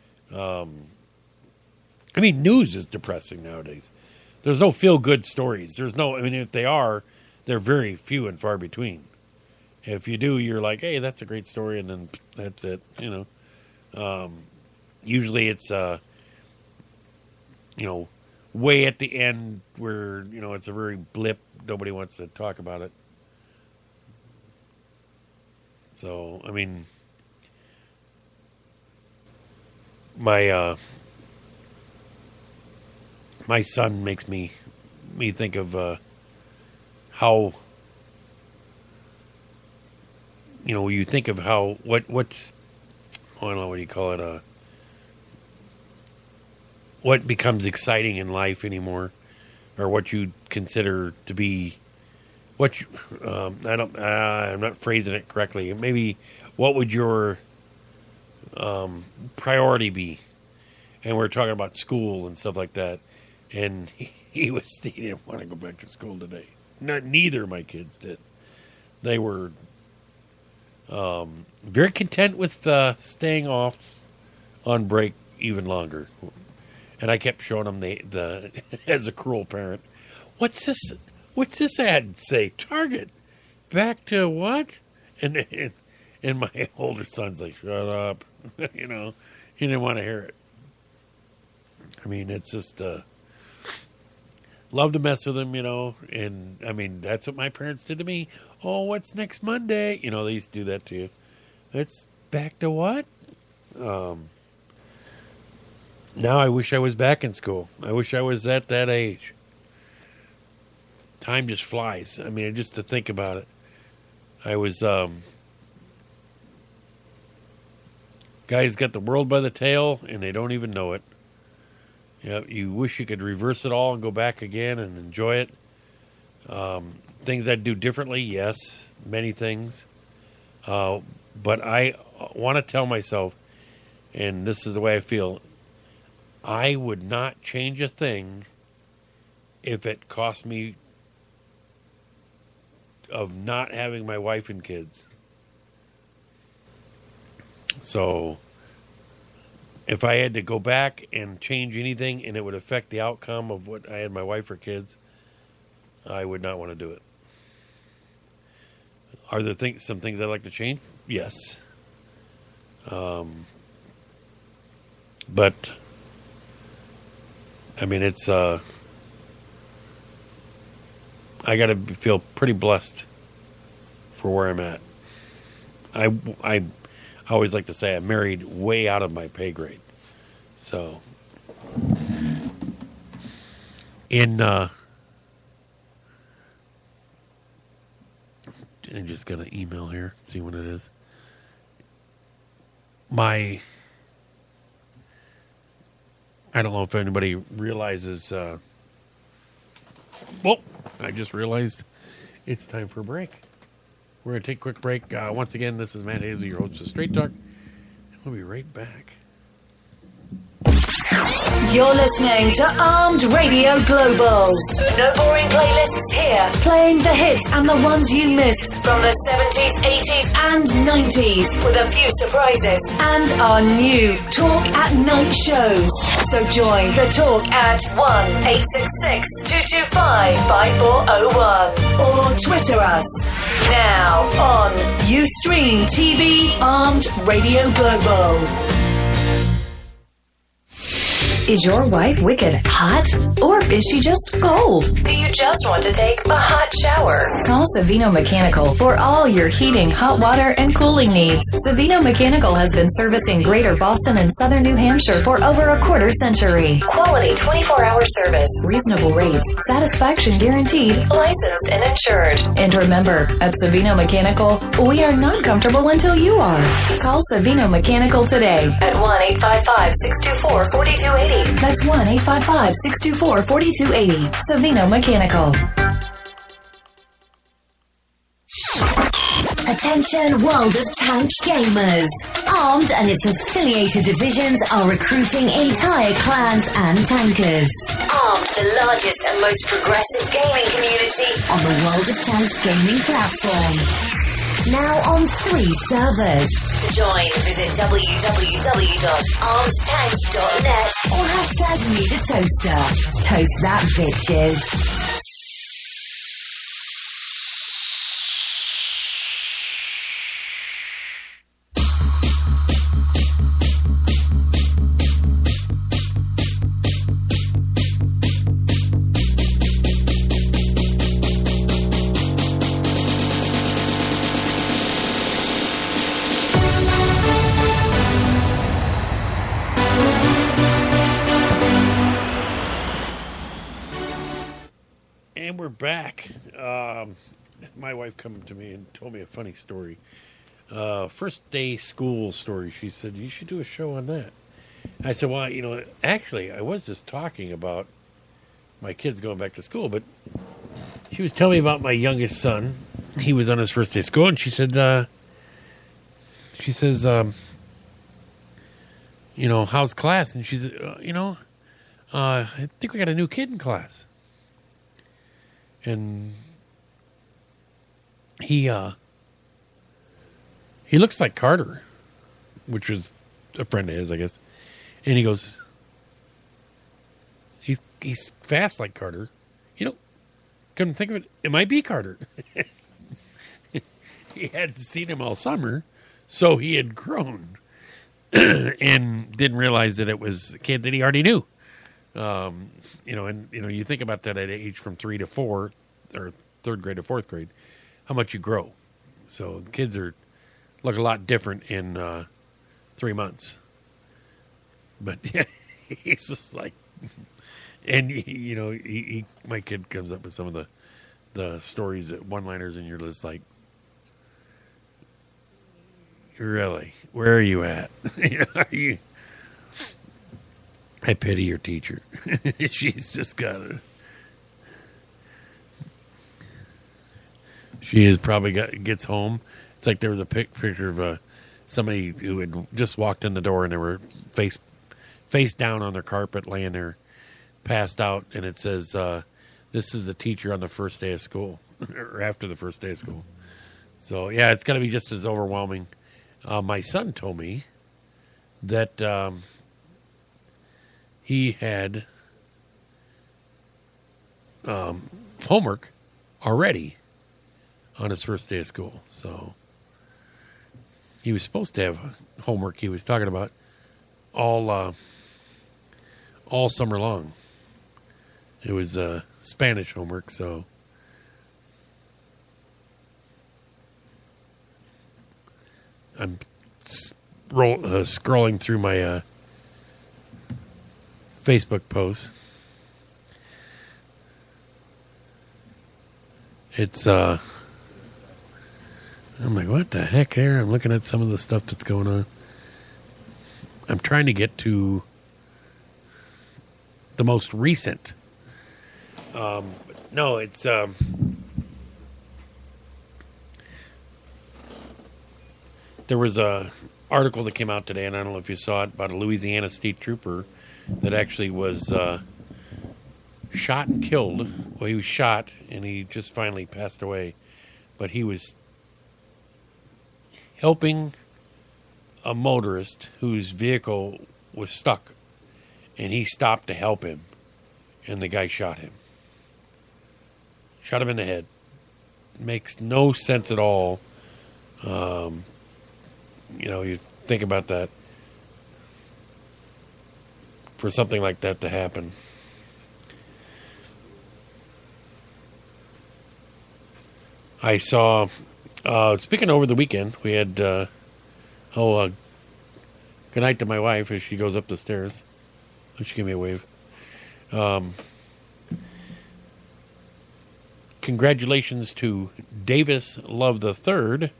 News is depressing nowadays. There's no feel-good stories. If they are, they're very few and far between. If you do, you're like, hey, that's a great story, and then that's it, Usually it's, way at the end where, it's a very blip. Nobody wants to talk about it. So, my son makes me think of how, you think of how, what's, I don't know, what do you call it, what becomes exciting in life anymore, or what you consider to be, I'm not phrasing it correctly. Maybe what would your priority be? And we're talking about school and stuff like that. And he didn't want to go back to school today. Neither of my kids did. They were very content with staying off on break even longer. And I kept showing them the as a cruel parent, what's this ad say? Target. Back to what? And my older son's like, shut up. He didn't want to hear it. It's just love to mess with him, and that's what my parents did to me. Oh, what's next Monday? They used to do that to you. It's back to what? Now I wish I was back in school. I wish I was at that age. Time just flies. Just to think about it. I was, guys got the world by the tail, and they don't even know it. You wish you could reverse it all and go back again and enjoy it. Things I'd do differently, yes, many things. But I want to tell myself, and this is the way I feel, I would not change a thing if it cost me of not having my wife and kids. So if I had to go back and change anything and it would affect the outcome of what I had my wife or kids, I would not want to do it. Are there some things I'd like to change? Yes. But it's I got to feel pretty blessed for where I'm at. I always like to say I'm married way out of my pay grade. So, I just got an email here. See what it is. I don't know if anybody realizes. I just realized it's time for a break. We're going to take a quick break. Once again, this is Matt Hasley, your host of Straight Talk. We'll be right back. You're listening to Armed Radio Global. No boring playlists here. Playing the hits and the ones you missed from the 70s, 80s and 90s with a few surprises and our new Talk at Night shows. So join the talk at 1-866-225-5401 or Twitter us. Now on Ustream TV Armed Radio Global. Is your wife wicked hot? Or is she just cold? Do you just want to take a hot shower? Call Savino Mechanical for all your heating, hot water, and cooling needs. Savino Mechanical has been servicing Greater Boston and Southern New Hampshire for over a quarter century. Quality 24-hour service, reasonable rates, satisfaction guaranteed, licensed and insured. And remember, at Savino Mechanical, we are not comfortable until you are. Call Savino Mechanical today at 1-855-624-4280. That's 1-855-624-4280. Savino Mechanical. A Attention World of Tank gamers. Armed and its affiliated divisions are recruiting entire clans and tankers. Armed, the largest and most progressive gaming community on the World of Tanks gaming platform. Now on 3 servers. To join, visit www.armedtanks.net or #NeedAToaster. Toast that, bitches. And we're back. My wife came to me and told me a funny story. First day school story. She said, you should do a show on that. I said, well, actually, I was just talking about my kids going back to school, but she was telling me about my youngest son. He was on his first day of school, and she said, how's class? And she said, I think we got a new kid in class. And he looks like Carter, which is a friend of his, I guess. And he goes, he's fast like Carter. Couldn't think of it. It might be Carter. He hadn't seen him all summer, so he had grown and didn't realize that it was a kid that he already knew. You think about that at age from 3 to 4 or 3rd grade to 4th grade, how much you grow. So kids look a lot different in 3 months. But yeah, he's just like, and my kid comes up with some of the stories, that one-liners, and you're just like, really, where are you at? I pity your teacher. She's just she is probably gets home. It's like there was a picture of somebody who had just walked in the door and they were face down on their carpet, laying there, passed out, and it says, "This is the teacher on the first day of school," or after the first day of school. So yeah, it's got to be just as overwhelming. My son told me that he had homework already on his first day of school. So he was supposed to have homework he was talking about all summer long. It was Spanish homework, so I'm scrolling through my Facebook posts. It's I'm like, what the heck here? I'm looking at some of the stuff that's going on. I'm trying to get to the most recent. No, it's there was a article that came out today, and I don't know if you saw it, about a Louisiana state trooper that actually was shot and killed. Well, he was shot, and he just finally passed away. But he was helping a motorist whose vehicle was stuck, and he stopped to help him, and the guy shot him. Shot him in the head. Makes no sense at all. You think about that. For something like that to happen. I saw, speaking over the weekend, we had, good night to my wife as she goes up the stairs. She gave me a wave. Congratulations to Davis Love III.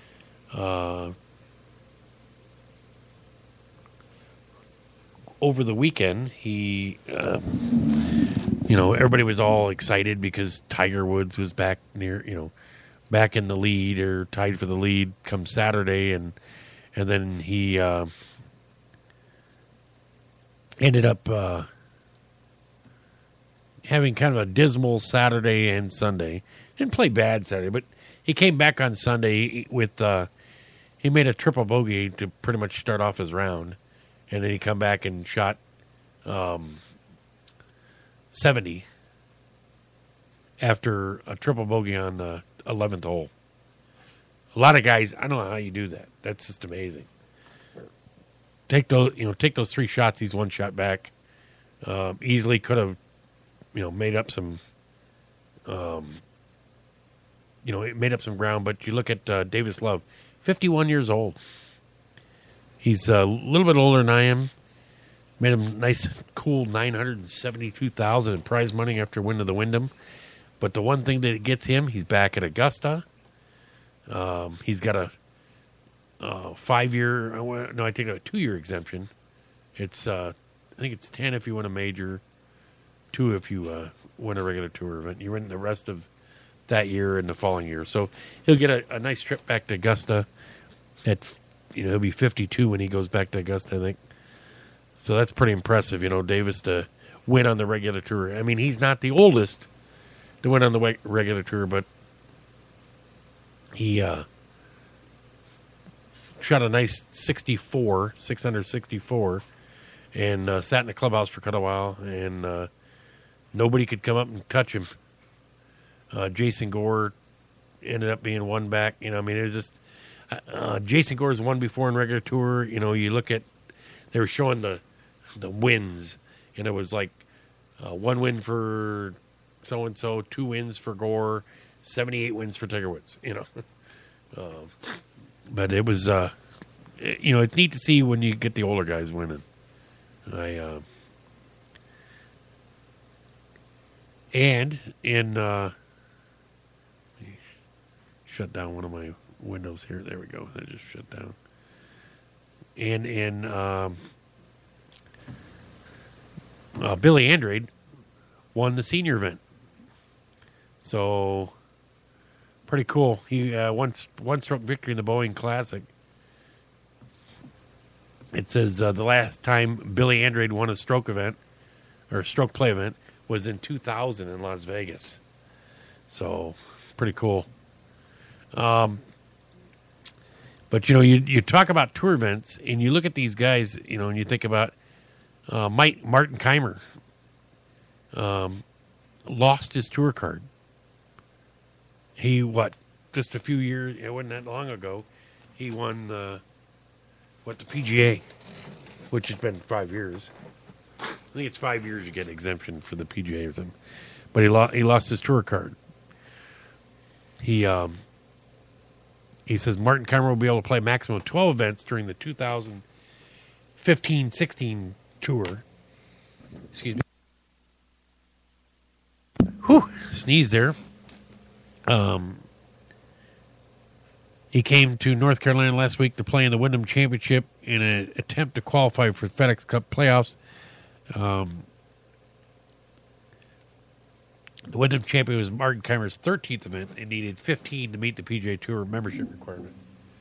Over the weekend, he, everybody was all excited because Tiger Woods was back back in the lead or tied for the lead come Saturday, and then he ended up having kind of a dismal Saturday and Sunday. Didn't play bad Saturday, but he came back on Sunday with he made a triple bogey to pretty much start off his round, and then he come back and shot 70 after a triple bogey on the 11th hole. A lot of guys, I don't know how you do that. That's just amazing. Take those 3 shots. He's 1 shot back. Easily could have, made up some, it made up some ground. But you look at Davis Love, 51 years old. He's a little bit older than I am. Made him nice, cool $972,000 in prize money after winning the Wyndham. But the one thing that gets him, he's back at Augusta. He's got a 5-year, I take a 2-year exemption. It's, I think it's 10 if you win a major, 2 if you win a regular tour event. You win the rest of that year and the following year. So he'll get a nice trip back to Augusta. He'll be 52 when he goes back to Augusta, I think. So that's pretty impressive, Davis to win on the regular tour. I mean, he's not the oldest to win on the regular tour, but he shot a nice 664, and sat in the clubhouse for quite a while, and nobody could come up and touch him. Jason Gore ended up being 1 back. It was just Jason Gore's won before in regular tour. You look at, they were showing the wins, and it was like 1 win for so and so, 2 wins for Gore, 78 wins for Tiger Woods. But it was it's neat to see when you get the older guys winning. Shut down one of my windows here. There we go. That just shut down. And Billy Andrade won the senior event. So pretty cool. He one stroke victory in the Boeing Classic. It says the last time Billy Andrade won a stroke event or stroke play event was in 2000 in Las Vegas. So pretty cool. But you talk about tour events and you look at these guys, and you think about Martin Keimer lost his tour card. He just a few years, it wasn't that long ago, he won the PGA, which has been 5 years. I think it's 5 years you get exemption for the PGA or something. But he lost his tour card. He says Martin Keimer will be able to play maximum of 12 events during the 2015-16 tour. Excuse me. Whew, sneeze there. He came to North Carolina last week to play in the Wyndham Championship in an attempt to qualify for FedEx Cup playoffs. The Wyndham Champion was Martin Keimer's 13th event and needed 15 to meet the PGA Tour membership requirement.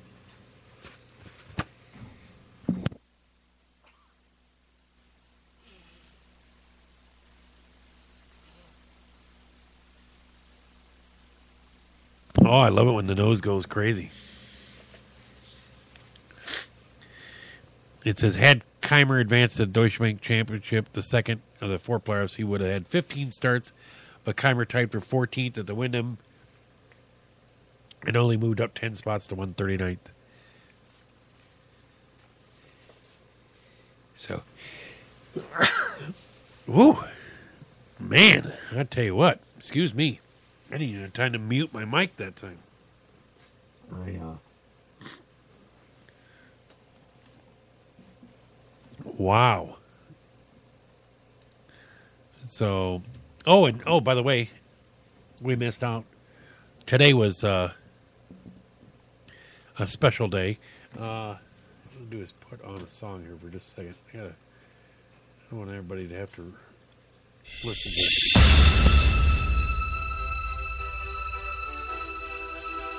Oh, I love it when the nose goes crazy. It says, had Keimer advanced to the Deutsche Bank Championship, the second of the 4 playoffs, he would have had 15 starts, but Keimer tied for 14th at the Wyndham and only moved up 10 spots to 139th. So, woo, man, I tell you what, excuse me. I didn't even have time to mute my mic that time. Wow. So, by the way, we missed out. Today was a special day. What I'll do is put on a song here for just a second. I want everybody to have to listen to it.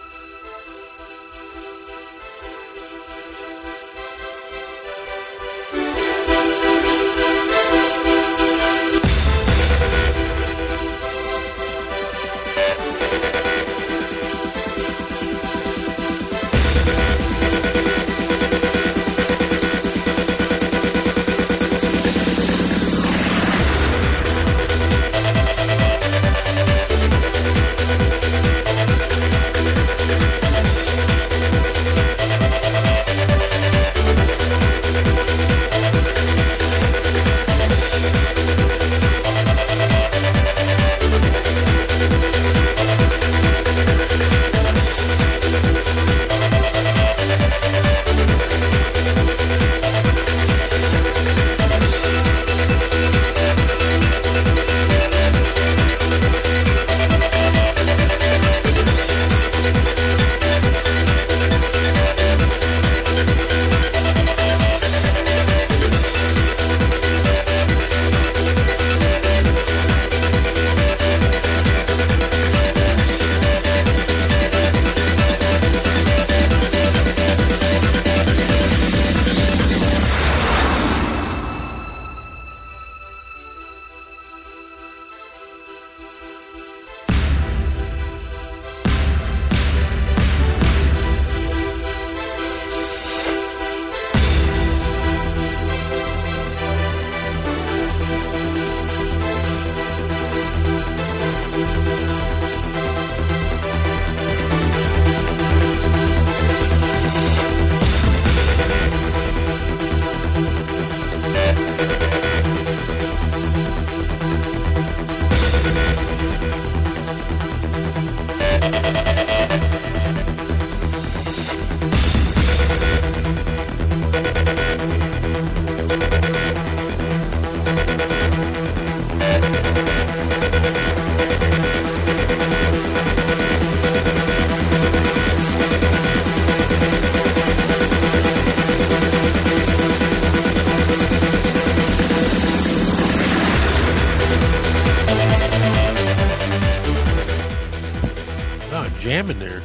Jamming there.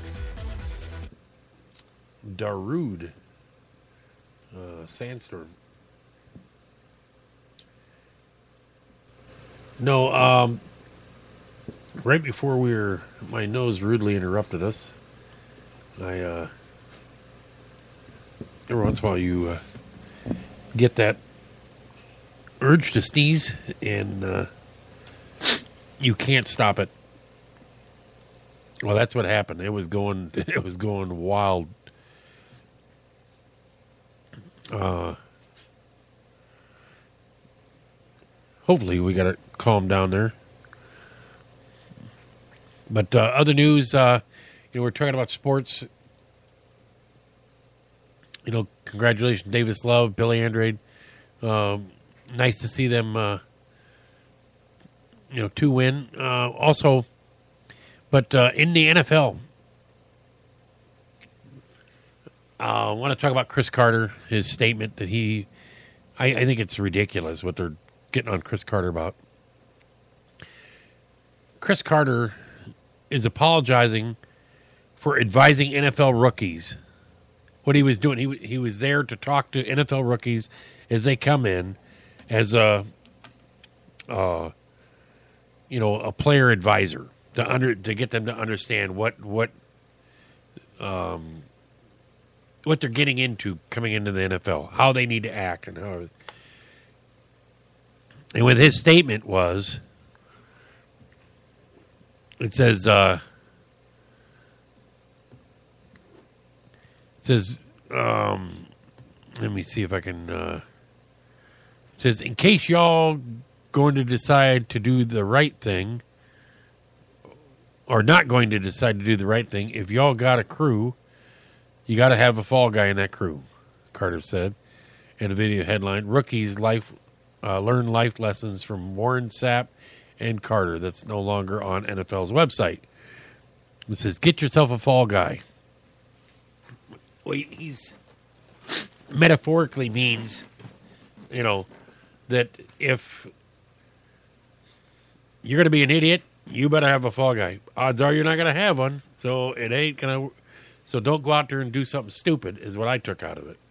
Darude. Sandstorm. No, right before my nose rudely interrupted us. Every once in a while you get that urge to sneeze and you can't stop it. Well, that's what happened. It was going wild. Hopefully we got it calmed down there. But other news, we're talking about sports. Congratulations, Davis Love, Billy Andrade. Nice to see them, to win. Also, but in the NFL, I want to talk about Chris Carter, his statement that I think it's ridiculous what they're getting on Chris Carter about. Chris Carter is apologizing for advising NFL rookies. What he was doing, he was there to talk to NFL rookies as they come in as a player advisor to get them to understand what they're getting into coming into the NFL, how they need to act, and with his statement was, it says, let me see if I can, it says, in case y'all going to decide to do the right thing, or not going to decide to do the right thing, if y'all got a crew, you got to have a fall guy in that crew, Carter said in a video headline. Rookies learn life lessons from Warren Sapp and Carter. That's no longer on NFL's website. It says, get yourself a fall guy. Well, he's metaphorically means, that if you're going to be an idiot, you better have a fall guy. Odds are you're not going to have one, so it ain't going to. So don't go out there and do something stupid, is what I took out of it.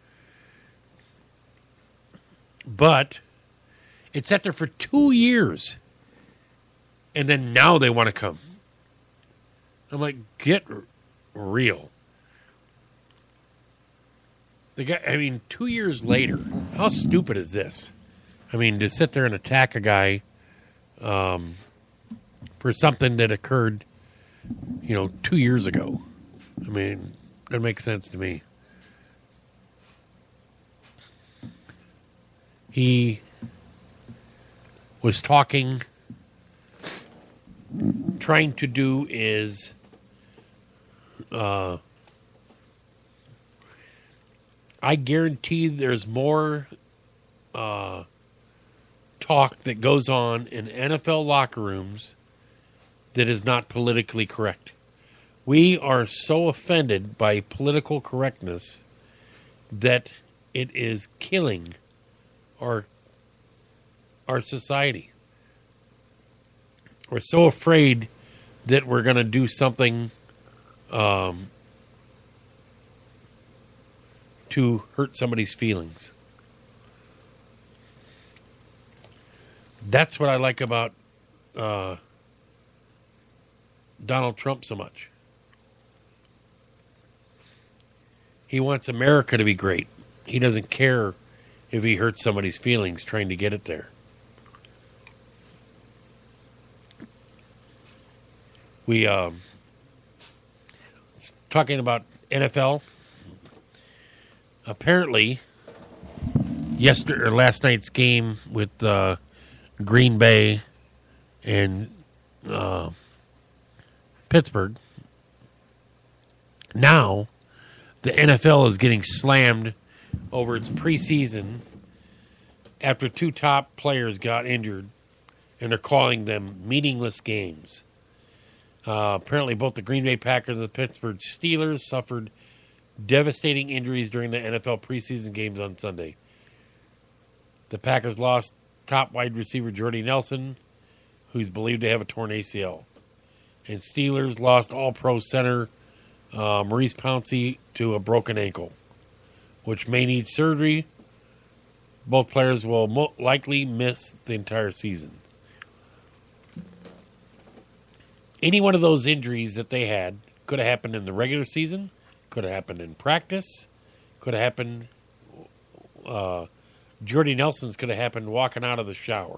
But it sat there for 2 years, and then now they want to come. I'm like, get real. The guy, 2 years later, how stupid is this? To sit there and attack a guy for something that occurred, 2 years ago. That makes sense to me. He was trying to do is, I guarantee there's more talk that goes on in NFL locker rooms that is not politically correct. We are so offended by political correctness that it is killing our society. We're so afraid that we're going to do something to hurt somebody's feelings. That's what I like about Donald Trump so much. He wants America to be great. He doesn't care if he hurts somebody's feelings trying to get it there. We talking about NFL. Apparently, last night's game with Green Bay and Pittsburgh. Now, the NFL is getting slammed over its preseason after two top players got injured and they're calling them meaningless games. Apparently, both the Green Bay Packers and the Pittsburgh Steelers suffered devastating injuries during the NFL preseason games on Sunday. The Packers lost top wide receiver Jordy Nelson, who's believed to have a torn ACL. And Steelers lost all-pro center Maurice Pouncey to a broken ankle, which may need surgery. Both players will likely miss the entire season. Any one of those injuries that they had could have happened in the regular season, could have happened in practice, could have happened... Jordy Nelson's could have happened walking out of the shower.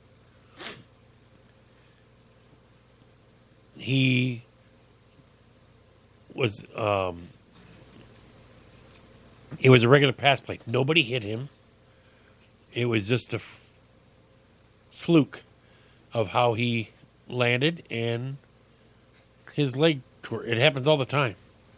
He was... it was a regular pass play. Nobody hit him. It was just a fluke of how he landed, and his leg tore. It happens all the time.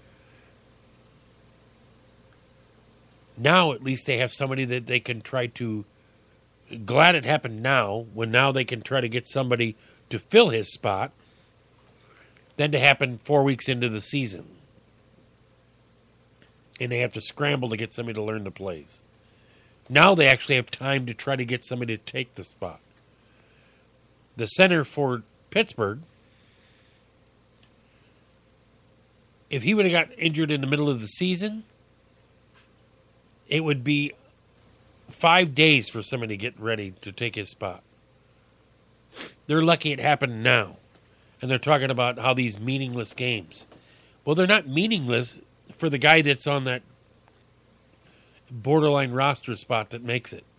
Now, at least they have somebody that they can try to... Glad it happened now, when now they can try to get somebody to fill his spot, than to happen 4 weeks into the season. And they have to scramble to get somebody to learn the plays. Now they actually have time to try to get somebody to take the spot. The center for Pittsburgh, if he would have got injured in the middle of the season, it would be 5 days for somebody to get ready to take his spot. They're lucky it happened now. And they're talking about how these meaningless games. Well, they're not meaningless for the guy that's on that borderline roster spot that makes it.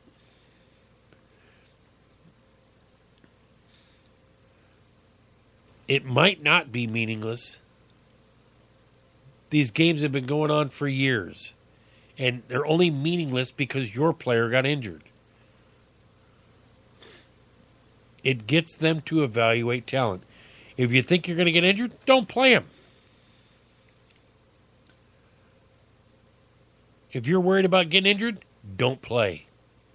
It might not be meaningless. These games have been going on for years. And they're only meaningless because your player got injured. It gets them to evaluate talent. If you think you're going to get injured, don't play him. If you're worried about getting injured, don't play.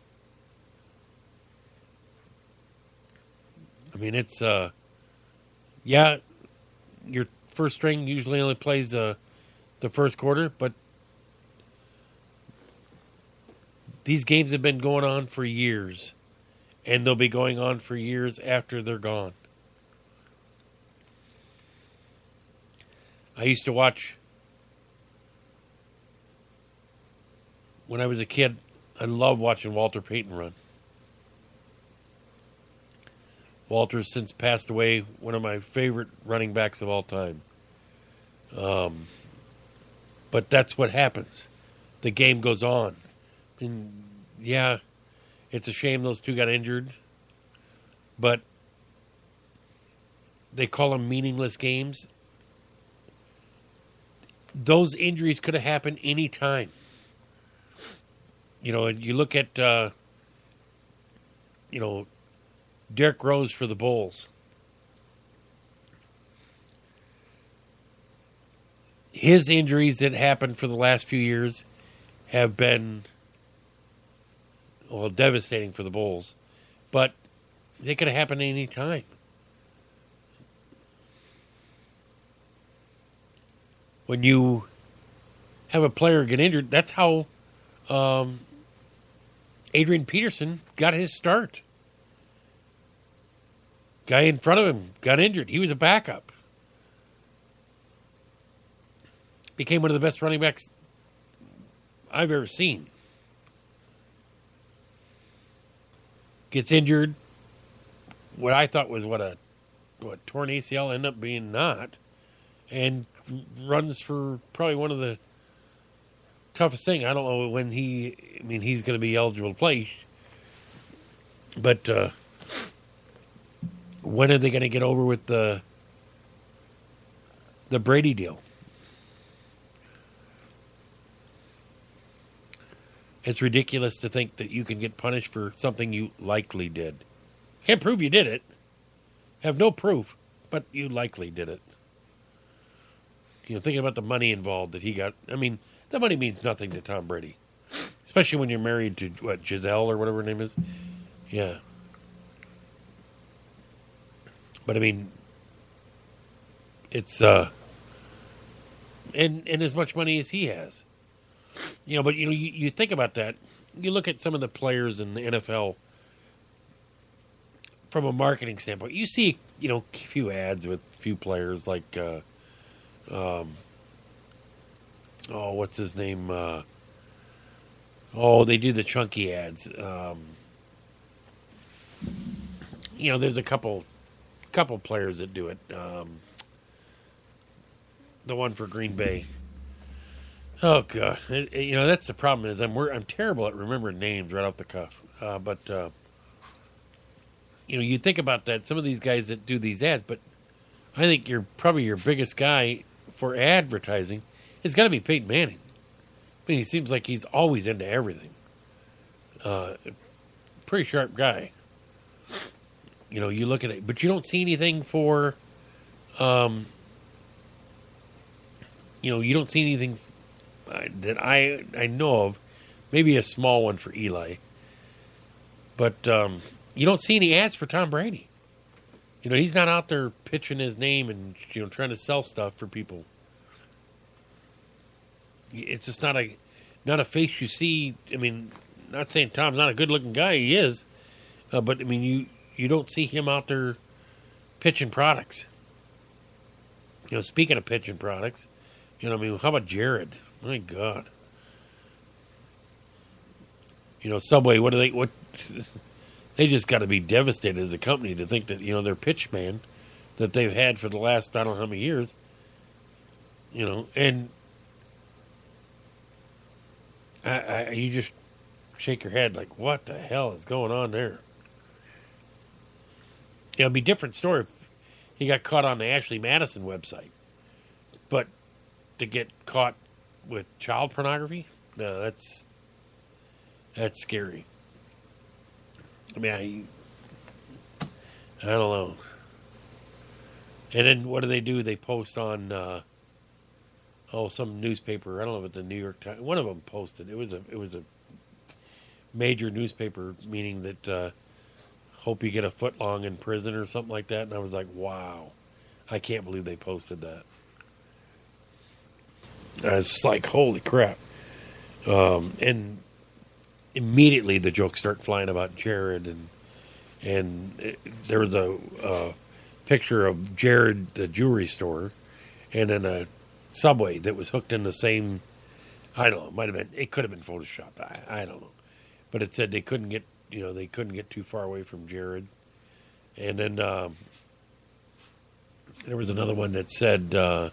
I mean, it's, yeah, your first string usually only plays the first quarter, but these games have been going on for years, and they'll be going on for years after they're gone. I used to watch, when I was a kid, I loved watching Walter Payton run. Walter's since passed away, one of my favorite running backs of all time. But that's what happens. The game goes on. And yeah, it's a shame those two got injured. But they call them meaningless games. Those injuries could have happened any time. You know, you look at, Derrick Rose for the Bulls. His injuries that happened for the last few years have been, well, devastating for the Bulls. But they could have happened any time. When you have a player get injured, that's how Adrian Peterson got his start. Guy in front of him got injured. He was a backup. Became one of the best running backs I've ever seen. Gets injured. What I thought was torn ACL ended up being not. And runs for probably one of the toughest thing. I don't know when he's going to be eligible to play. But when are they going to get over with the Brady deal? It's ridiculous to think that you can get punished for something you likely did. Can't prove you did it. Have no proof, but you likely did it. You know, thinking about the money involved that he got. I mean, that money means nothing to Tom Brady. Especially when you're married to, Giselle or whatever her name is? Yeah. But I mean, it's and as much money as he has, But you think about that. You look at some of the players in the NFL from a marketing standpoint. You see, a few ads with a few players like, what's his name? They do the chunky ads. There's a couple players that do it. The one for Green Bay. Oh God, that's the problem. Is I'm terrible at remembering names right off the cuff. But you think about that. Some of these guys that do these ads, but I think probably your biggest guy for advertising is got to be Peyton Manning. I mean, he seems like he's always into everything. Pretty sharp guy. You look at it, but you don't see anything for, you don't see anything that I know of. Maybe a small one for Eli, but you don't see any ads for Tom Brady. He's not out there pitching his name and trying to sell stuff for people. It's just not a face you see. I mean, not saying Tom's not a good-looking guy. He is, but I mean, you don't see him out there pitching products. Speaking of pitching products, how about Jared? My God. Subway. What? They just got to be devastated as a company to think that their pitch man that they've had for the last I don't know how many years. And you just shake your head like, what the hell is going on there? It'd be a different story if he got caught on the Ashley Madison website. But to get caught with child pornography, no, that's scary. I mean, I don't know. And then what do? They post on some newspaper. I don't know if it's the New York Times. One of them posted. It was a major newspaper, meaning that hope you get a foot long in prison or something like that. And I was like, wow, I can't believe they posted that. I was like, holy crap. And immediately the jokes start flying about Jared, and there was a picture of Jared, the jewelry store, and then a Subway that was hooked in the same. I don't know. It might have been. It could have been photoshopped. I don't know, but it said they couldn't get too far away from Jared, and then there was another one that said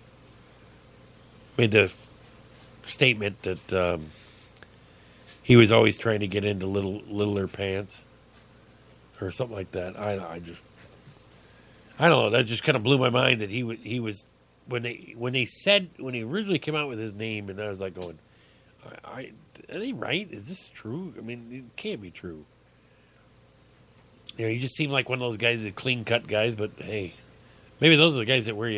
made the statement that. He was always trying to get into littler pants, or something like that. I don't know. That just kind of blew my mind that he was when he originally came out with his name, and I was like going, are they right? Is this true? I mean, it can't be true. He just seemed like one of those guys that clean cut guys. But hey, maybe those are the guys that worry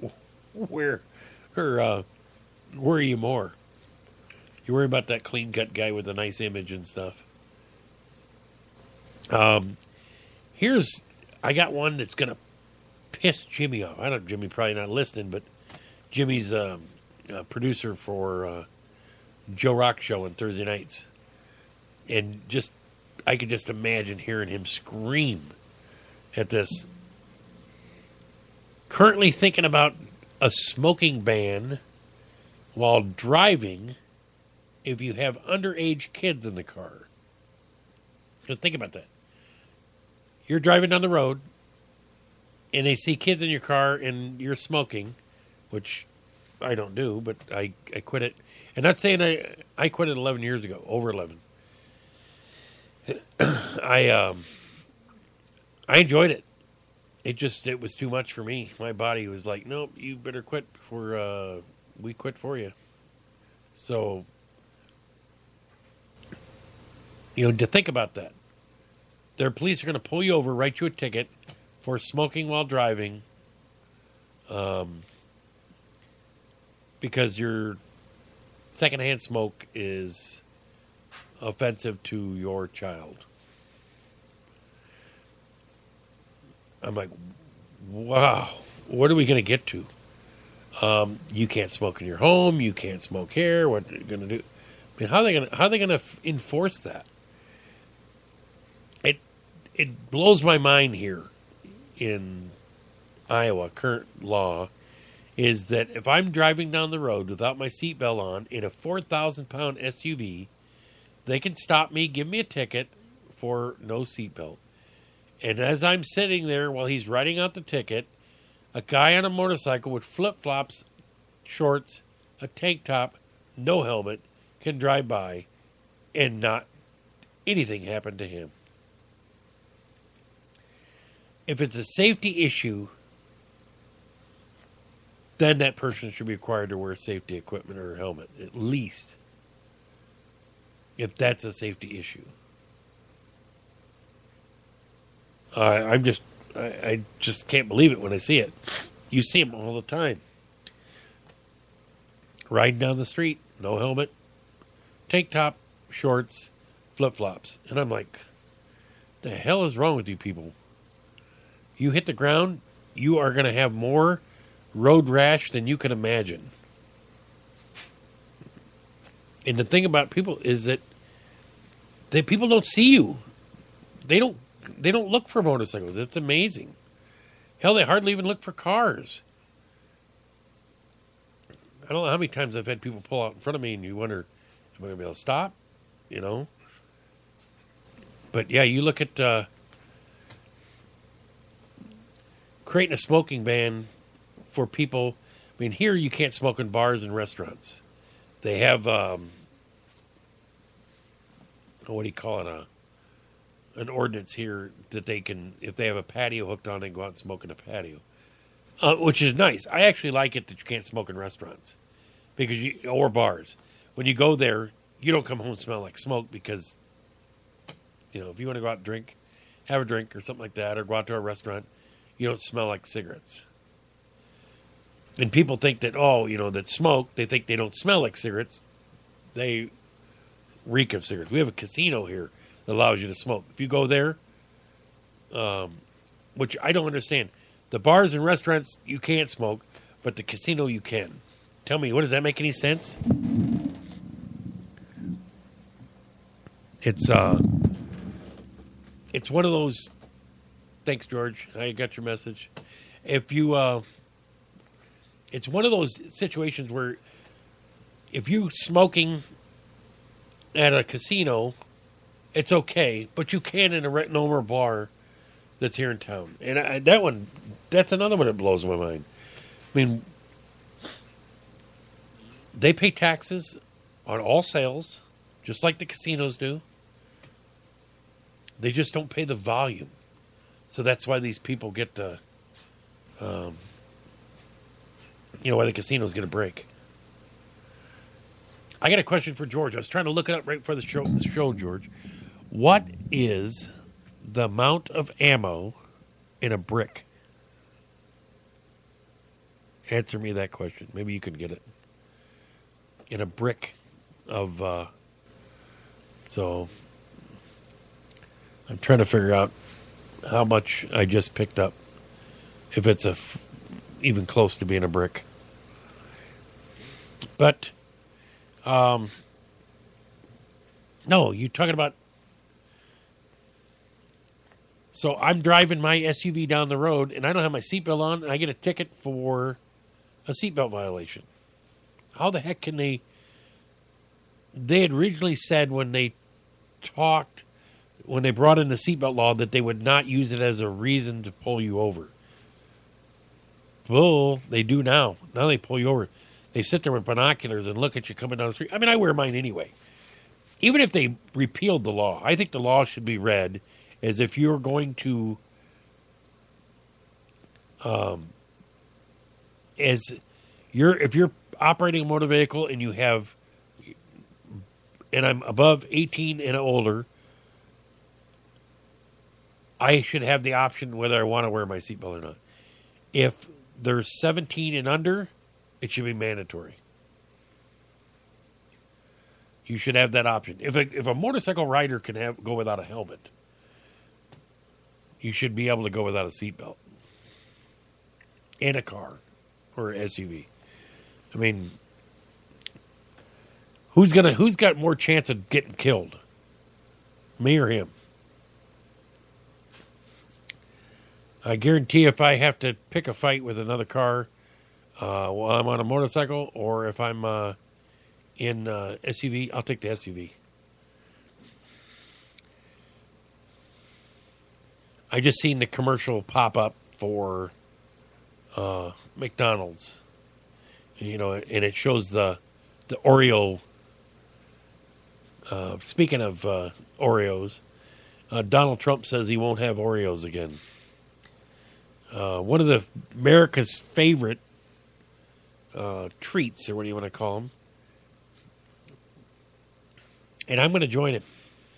you more. You worry about that clean-cut guy with a nice image and stuff. I got one that's going to piss Jimmy off. Jimmy probably not listening, but Jimmy's a producer for Joe Rock Show on Thursday nights. And I could just imagine hearing him scream at this. Currently thinking about a smoking ban while driving if you have underage kids in the car. Think about that. You're driving down the road, and they see kids in your car, and you're smoking, which I don't do, but I quit it. And not saying I quit it 11 years ago, over 11. I enjoyed it. It was too much for me. My body was like, nope, you better quit before we quit for you. So, to think about that. Their police are going to pull you over, write you a ticket for smoking while driving, because your secondhand smoke is offensive to your child. I'm like, wow, what are we going to get to? You can't smoke in your home. You can't smoke here. What are you going to do? I mean, how are they going to enforce that? It blows my mind here in Iowa. Current law is that if I'm driving down the road without my seatbelt on in a 4,000-pound SUV, they can stop me, give me a ticket for no seatbelt. And as I'm sitting there while he's writing out the ticket, a guy on a motorcycle with flip-flops, shorts, a tank top, no helmet, can drive by and not anything happen to him. If it's a safety issue, then that person should be required to wear safety equipment or a helmet, at least. If that's a safety issue. I just can't believe it when I see it. You see them all the time. Riding down the street, no helmet, tank top, shorts, flip-flops. And I'm like, the hell is wrong with you people? You hit the ground, you are going to have more road rash than you can imagine. And the thing about people is that people don't see you. They don't look for motorcycles. It's amazing. Hell, they hardly even look for cars. I don't know how many times I've had people pull out in front of me and you wonder, am I going to be able to stop? You know? But yeah, you look at creating a smoking ban for people. I mean, here you can't smoke in bars and restaurants. They have, what do you call it, an ordinance here that they can, if they have a patio hooked on, they can go out and smoke in a patio, which is nice. I actually like it that you can't smoke in restaurants or bars. When you go there, you don't come home smell like smoke because, if you want to go out and drink, have a drink or something like that, or go out to a restaurant, you don't smell like cigarettes. And people think that, that smoke, they think they don't smell like cigarettes. They reek of cigarettes. We have a casino here that allows you to smoke. If you go there, which I don't understand, the bars and restaurants, you can't smoke, but the casino you can. Tell me, does that make any sense? It's one of those. Thanks, George. I got your message. If you, it's one of those situations where if you smoking at a casino, it's okay, but you can in a no-more bar that's here in town. And that's another one that blows my mind. I mean, they pay taxes on all sales, just like the casinos do. They just don't pay the volume. So that's why these people get why the casinos get a break. I got a question for George. I was trying to look it up right before the show, George. What is the amount of ammo in a brick? Answer me that question. Maybe you can get it. In a brick of... So, I'm trying to figure out how much I just picked up. If it's even close to being a brick. But... no, you're talking about... So I'm driving my SUV down the road, and I don't have my seatbelt on, and I get a ticket for a seatbelt violation. How the heck can they... They had originally said when they brought in the seatbelt law that they would not use it as a reason to pull you over. Well, they do now. Now they pull you over. They sit there with binoculars and look at you coming down the street. I mean, I wear mine anyway. Even if they repealed the law, I think the law should be read as if you're going to, if you're operating a motor vehicle and you have, and I'm above 18 and older, I should have the option whether I want to wear my seatbelt or not. If there's 17 and under, it should be mandatory. You should have that option. If a motorcycle rider can go without a helmet, you should be able to go without a seatbelt. in a car or SUV. I mean, who's got more chance of getting killed? Me or him? I guarantee if I have to pick a fight with another car while I'm on a motorcycle, or if I'm in SUV, I'll take the SUV. I just seen the commercial pop up for McDonald's, and it shows the Oreo. Speaking of Oreos, Donald Trump says he won't have Oreos again. One of America's favorite treats, or what do you want to call them? And I'm going to join him.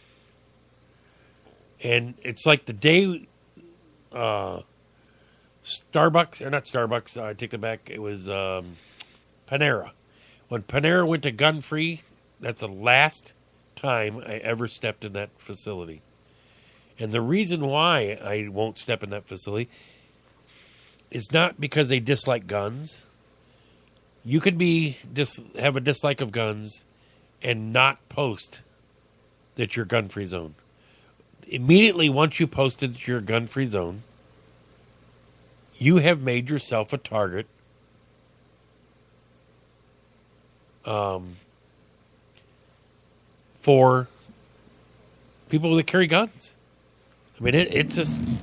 And it's like the day Starbucks, or not Starbucks, I take it back, it was Panera. When Panera went to gun-free, that's the last time I ever stepped in that facility. And the reason why I won't step in that facility is not because they dislike guns. You can have a dislike of guns and not post that you're gun-free zone. Immediately once you posted that you're gun-free zone, you have made yourself a target for people that carry guns. I mean, it's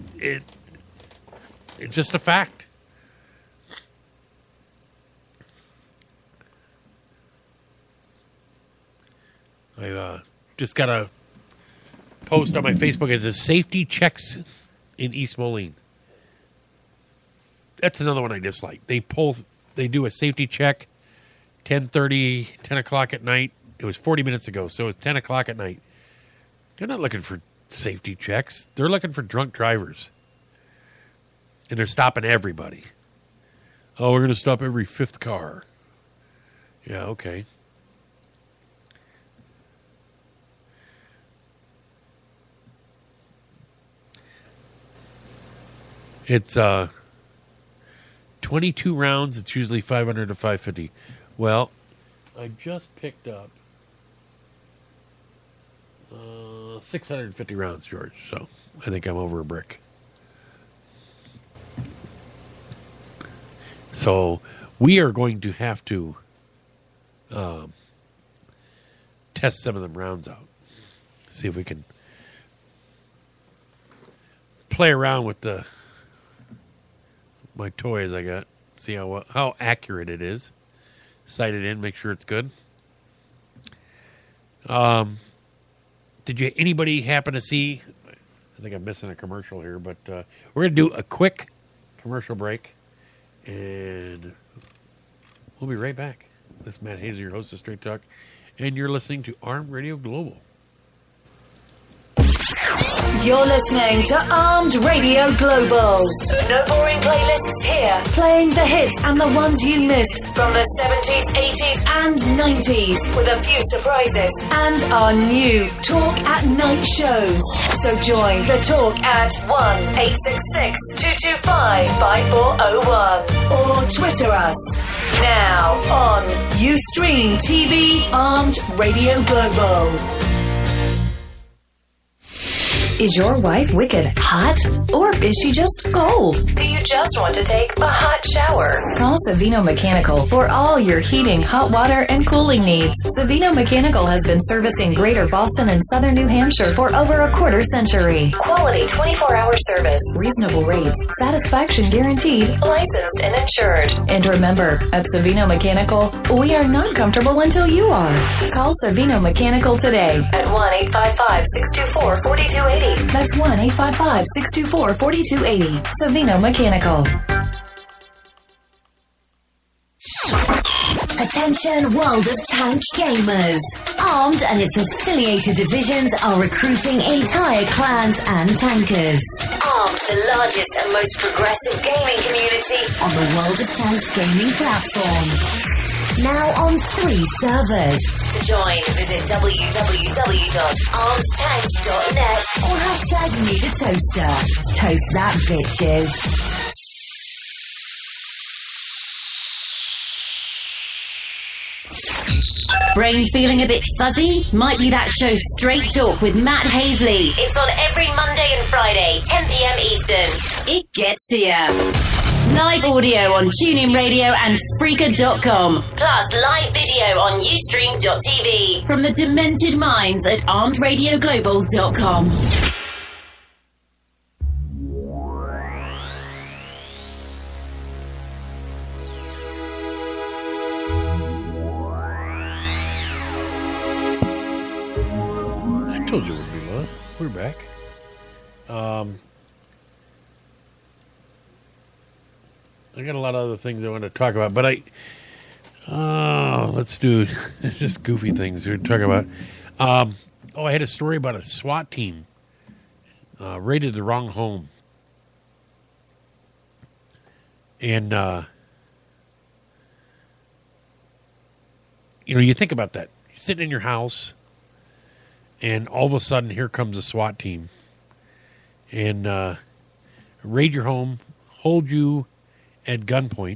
just a fact. I just got a post on my Facebook. It says safety checks in East Moline. That's another one I dislike. They do a safety check 10:30, 10 o'clock at night. It was 40 minutes ago, so it's 10 o'clock at night. They're not looking for safety checks. They're looking for drunk drivers. And they're stopping everybody. Oh, we're going to stop every fifth car. Yeah, okay. It's 22 rounds. It's usually 500 to 550. Well, I just picked up 650 rounds, George. So I think I'm over a brick. So we are going to have to test some of them rounds out. See if we can play around with my toys I got. See how accurate it is. Sight it in, make sure it's good. Did anybody happen to see? I think I'm missing a commercial here, but we're going to do a quick commercial break, and we'll be right back. This is Matt Hasley, your host of Straight Talk, and you're listening to Armed Radio Global. You're listening to Armed Radio Global. No boring playlists here, playing the hits and the ones you missed from the 70s, 80s and 90s, with a few surprises and our new Talk at Night shows. So join the talk at 1-866-225-5401 or Twitter us. Now on Ustream TV Armed Radio Global. Is your wife wicked hot? Or is she just cold? Do you just want to take a hot shower? Call Savino Mechanical for all your heating, hot water, and cooling needs. Savino Mechanical has been servicing Greater Boston and Southern New Hampshire for over a quarter century. Quality 24-hour service, reasonable rates, satisfaction guaranteed, licensed and insured. And remember, at Savino Mechanical, we are not comfortable until you are. Call Savino Mechanical today at 1-855-624-4280. That's 1-855-624-4280. Savino Mechanical. Attention World of Tank gamers. Armed and its affiliated divisions are recruiting entire clans and tankers. Armed, the largest and most progressive gaming community on the World of Tanks gaming platform. Now on 3 servers. To join, visit www.armedtanks.net or hashtag need a toaster. Toast that, bitches. Brain feeling a bit fuzzy? Might be that show Straight Talk with Matt Hasley. It's on every Monday and Friday, 10 p.m. Eastern. It gets to you. Live audio on TuneIn Radio and Spreaker.com. Plus live video on Ustream.tv. From the demented minds at ArmedRadioGlobal.com. I told you we'd be live. We're back. I got a lot of other things I want to talk about, but let's do just goofy things we're talking about. I had a story about a SWAT team raided the wrong home. And, you think about that. You're sitting in your house, and all of a sudden, here comes a SWAT team. And raid your home, hold you at gunpoint.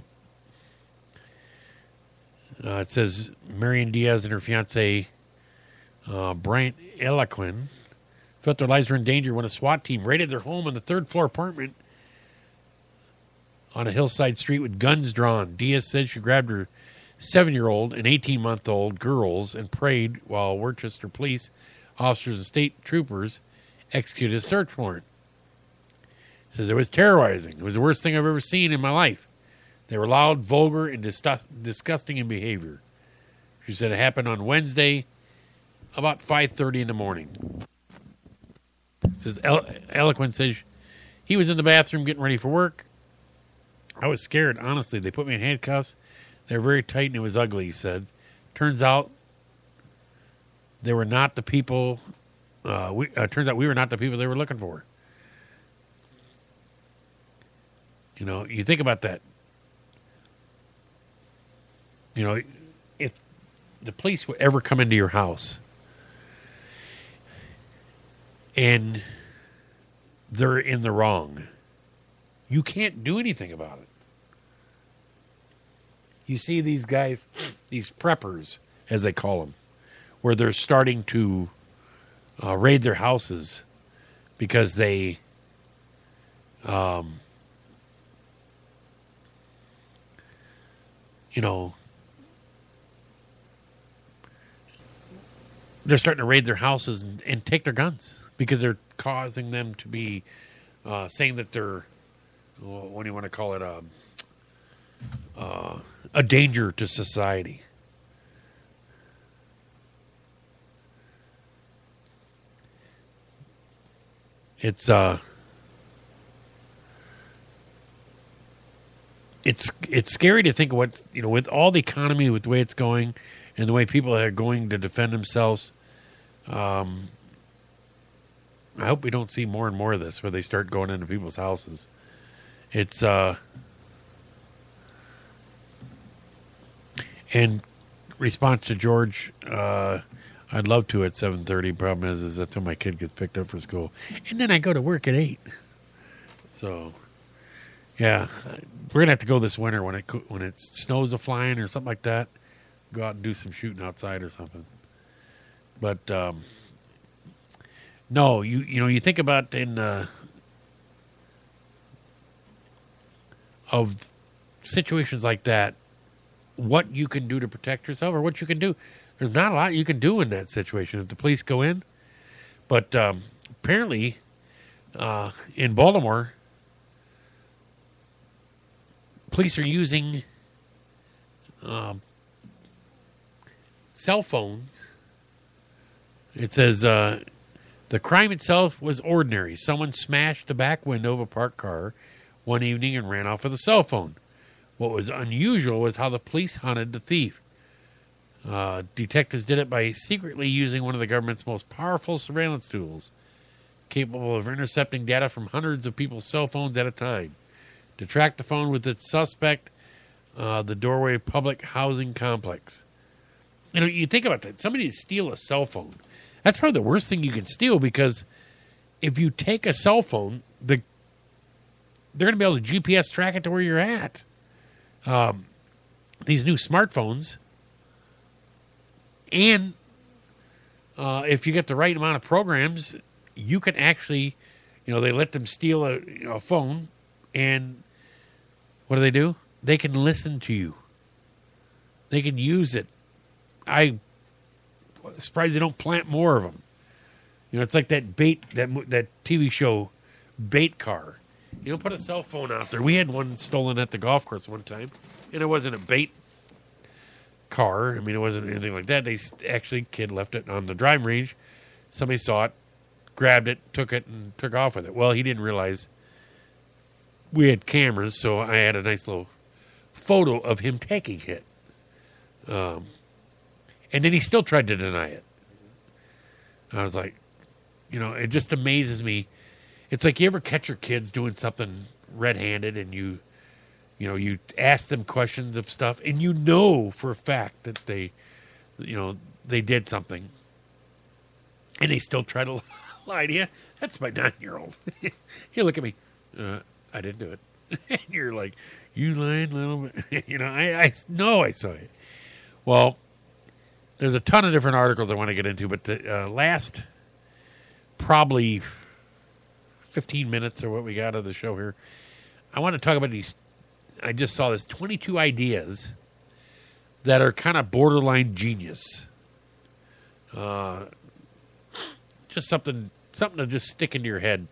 It says Marion Diaz and her fiance, Bryant Eloquin, felt their lives were in danger when a SWAT team raided their home on the third-floor apartment on a hillside street with guns drawn. Diaz said she grabbed her 7-year-old and 18-month-old girls and prayed while Worcester police officers and state troopers executed a search warrant. Says it was terrorizing. It was the worst thing I've ever seen in my life. They were loud, vulgar, and disgusting in behavior. She said it happened on Wednesday about 5:30 in the morning. It says Eloquent says he was in the bathroom getting ready for work. I was scared, honestly. They put me in handcuffs. They were very tight and it was ugly, he said. Turns out they were not the people. Turns out we were not the people they were looking for. You think about that. If the police would ever come into your house and they're in the wrong, you can't do anything about it. You see these guys, these preppers, as they call them, where they're starting to raid their houses because they they're starting to raid their houses and take their guns because they're causing them to be saying that they're, what do you want to call it, a danger to society. It's scary to think of what, with all the economy, with the way it's going and the way people are going to defend themselves. I hope we don't see more and more of this where they start going into people's houses. It's, and response to George, I'd love to at 7:30. Problem is that's when my kid gets picked up for school. And then I go to work at 8. So, yeah, we're going to have to go this winter when it snows a flying or something like that. Go out and do some shooting outside or something. But, no, you think about of situations like that, what you can do to protect yourself or what you can do. There's not a lot you can do in that situation if the police go in. But apparently in Baltimore, police are using cell phones. It says the crime itself was ordinary. Someone smashed the back window of a parked car one evening and ran off with a cell phone. What was unusual was how the police hunted the thief. Detectives did it by secretly using one of the government's most powerful surveillance tools, capable of intercepting data from hundreds of people's cell phones at a time. To track the phone with its suspect, the doorway of public housing complex. You think about that. Somebody steal a cell phone. That's probably the worst thing you can steal, because if you take a cell phone, they're going to be able to GPS track it to where you're at. These new smartphones, And if you get the right amount of programs, you can actually, they let them steal a phone, and what do? They can listen to you. They can use it. I'm surprised they don't plant more of them. It's like that that TV show, Bait Car. Put a cell phone out there. We had one stolen at the golf course one time, and it wasn't a bait car. I mean, it wasn't anything like that. Kid left it on the driving range. Somebody saw it, grabbed it, took it, and took off with it. Well, he didn't realize we had cameras, so I had a nice little photo of him taking it. And then he still tried to deny it. I was like, it just amazes me. It's like you ever catch your kids doing something red-handed, and you ask them questions of stuff, and for a fact that they did something, and they still try to lie to you. That's my 9-year-old. He'll look at me. I didn't do it. And you're like, you lying little bit. I know I saw it. Well, there's a ton of different articles I want to get into, but the last probably 15 minutes or what we got of the show here, I want to talk about these. I just saw this 22 ideas that are kind of borderline genius. Just something to just stick into your head.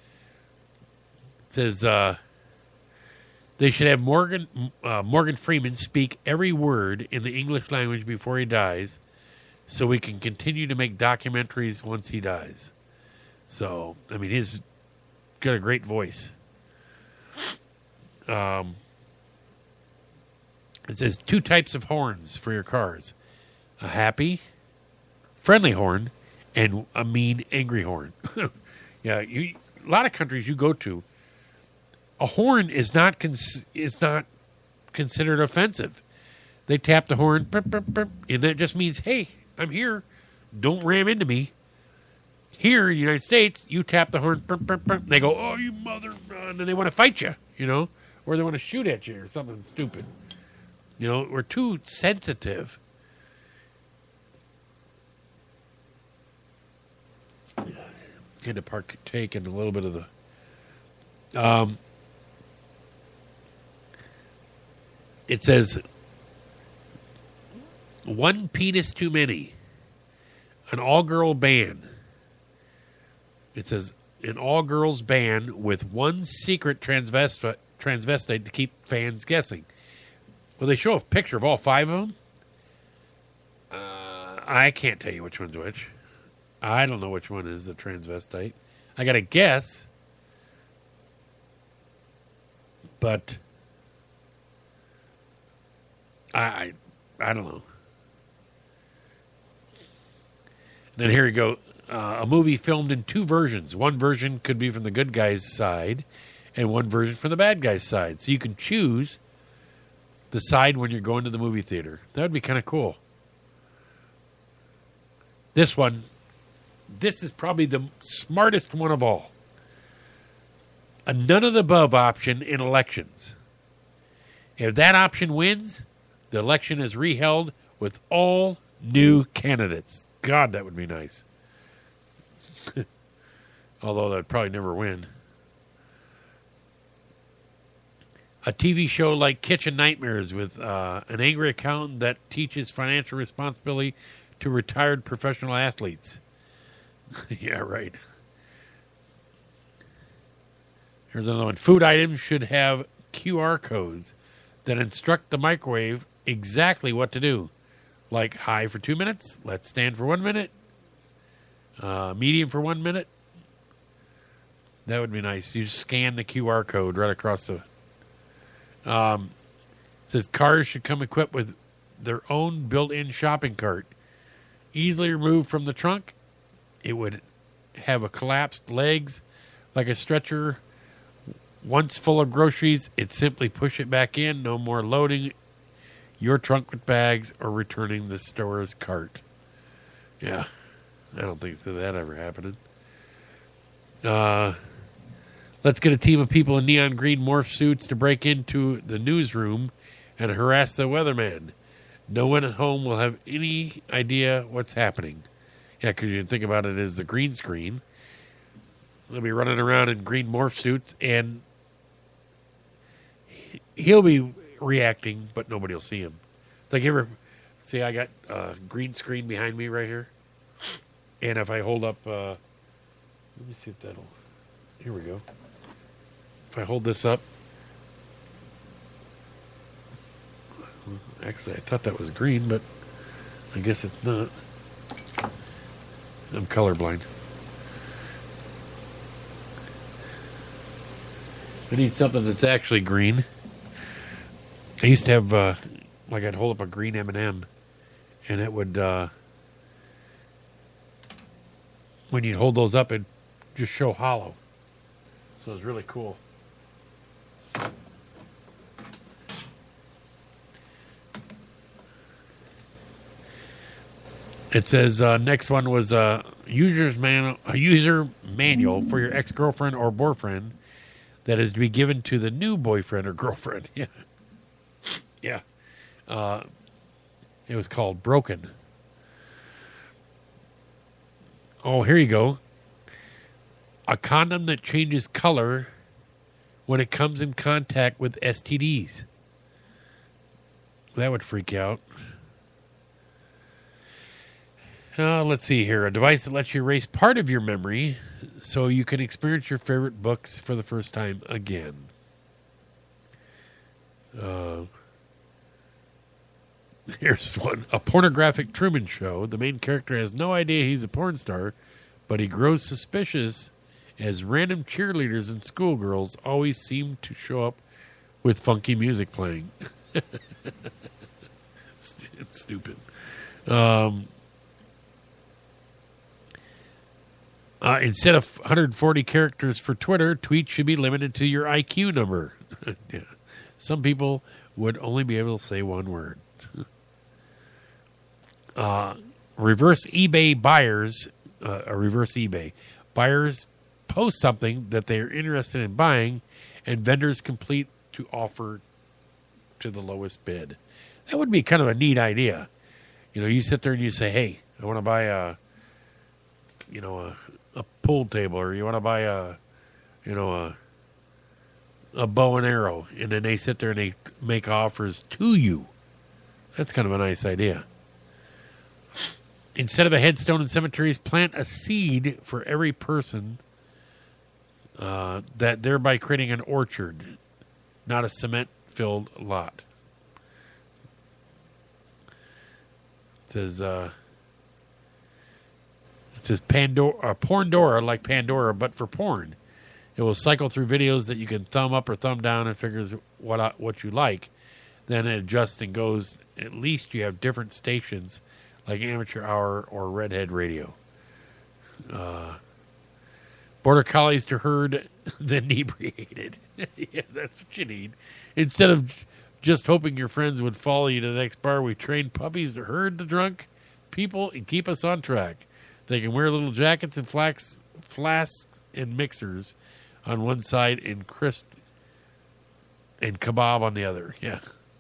It says they should have Morgan Freeman speak every word in the English language before he dies, so we can continue to make documentaries once he dies. So, I mean, he's got a great voice. It says 2 types of horns for your cars: a happy, friendly horn, and a mean, angry horn. Yeah, a lot of countries you go to, a horn is not considered offensive. They tap the horn, burp, burp, burp, and that just means, hey, I'm here. Don't ram into me. Here in the United States, you tap the horn, burp, burp, burp, they go, oh, you mother, and then they want to fight you, or they want to shoot at you or something stupid. We're too sensitive. Had to partake in a little bit of the... it says, 1 penis too many. An all-girl band. It says, an all-girls band with 1 secret transvestite to keep fans guessing. Well, they show a picture of all 5 of them. I can't tell you which one's which. I don't know which one is the transvestite. I got to guess. But I don't know. And then here we go. A movie filmed in 2 versions. One version could be from the good guy's side, and one version from the bad guy's side. So you can choose the side when you're going to the movie theater. That would be kind of cool. This is probably the smartest one of all. A none of the above option in elections. If that option wins, the election is reheld with all new candidates. God, that would be nice. Although they'd probably never win. A TV show like Kitchen Nightmares with an angry accountant that teaches financial responsibility to retired professional athletes. Yeah, right. Here's another one. Food items should have QR codes that instruct the microwave exactly what to do. Like high for 2 minutes, let's stand for 1 minute, medium for 1 minute. That would be nice. You just scan the QR code right across the... it says cars should come equipped with their own built-in shopping cart. Easily removed from the trunk. It would have a collapsed legs like a stretcher. Once full of groceries, it simply push it back in. No more loading your trunk with bags or returning the store's cart. Yeah, I don't think so that ever happened. Let's get a team of people in neon green morph suits to break into the newsroom and harass the weatherman. No one at home will have any idea what's happening. Yeah, because you think about it as the green screen. They'll be running around in green morph suits, and he'll be reacting, but nobody will see him. It's like, you ever see, I got a green screen behind me right here, and if I hold up, let me see if that'll, here we go. If I hold this up, actually, I thought that was green, but I guess it's not. I'm colorblind. I need something that's actually green. I used to have, like, I'd hold up a green M&M, and it would, when you'd hold those up, it'd just show hollow. So it was really cool. It says, next one was a user manual for your ex-girlfriend or boyfriend that is to be given to the new boyfriend or girlfriend. Yeah. Yeah. It was called Broken. Oh, here you go. A condom that changes color when it comes in contact with STDs. That would freak you out. Let's see here. A device that lets you erase part of your memory so you can experience your favorite books for the first time again. Here's one. A pornographic Truman Show. The main character has no idea he's a porn star, but he grows suspicious as random cheerleaders and schoolgirls always seem to show up with funky music playing. It's stupid. Instead of 140 characters for Twitter, tweets should be limited to your IQ number. Yeah. Some people would only be able to say one word. Reverse eBay buyers, reverse eBay. Buyers post something that they are interested in buying, and vendors complete to offer to the lowest bid. That would be kind of a neat idea. You know, you sit there and you say, hey, I want to buy a pool table, or you want to buy a bow and arrow, and then they sit there and they make offers to you. That's kind of a nice idea. Instead of a headstone in cemeteries, plant a seed for every person, that thereby creating an orchard, not a cement-filled lot. It says Pandora, Porndora, like Pandora, but for porn. It will cycle through videos that you can thumb up or thumb down and figures what you like. Then it adjusts and goes. At least you have different stations like Amateur Hour or Redhead Radio. Border Collies to herd the inebriated. Yeah, that's what you need. Instead of just hoping your friends would follow you to the next bar, we train puppies to herd the drunk people and keep us on track. They can wear little jackets and flasks and mixers on one side and crisp and kebab on the other. Yeah.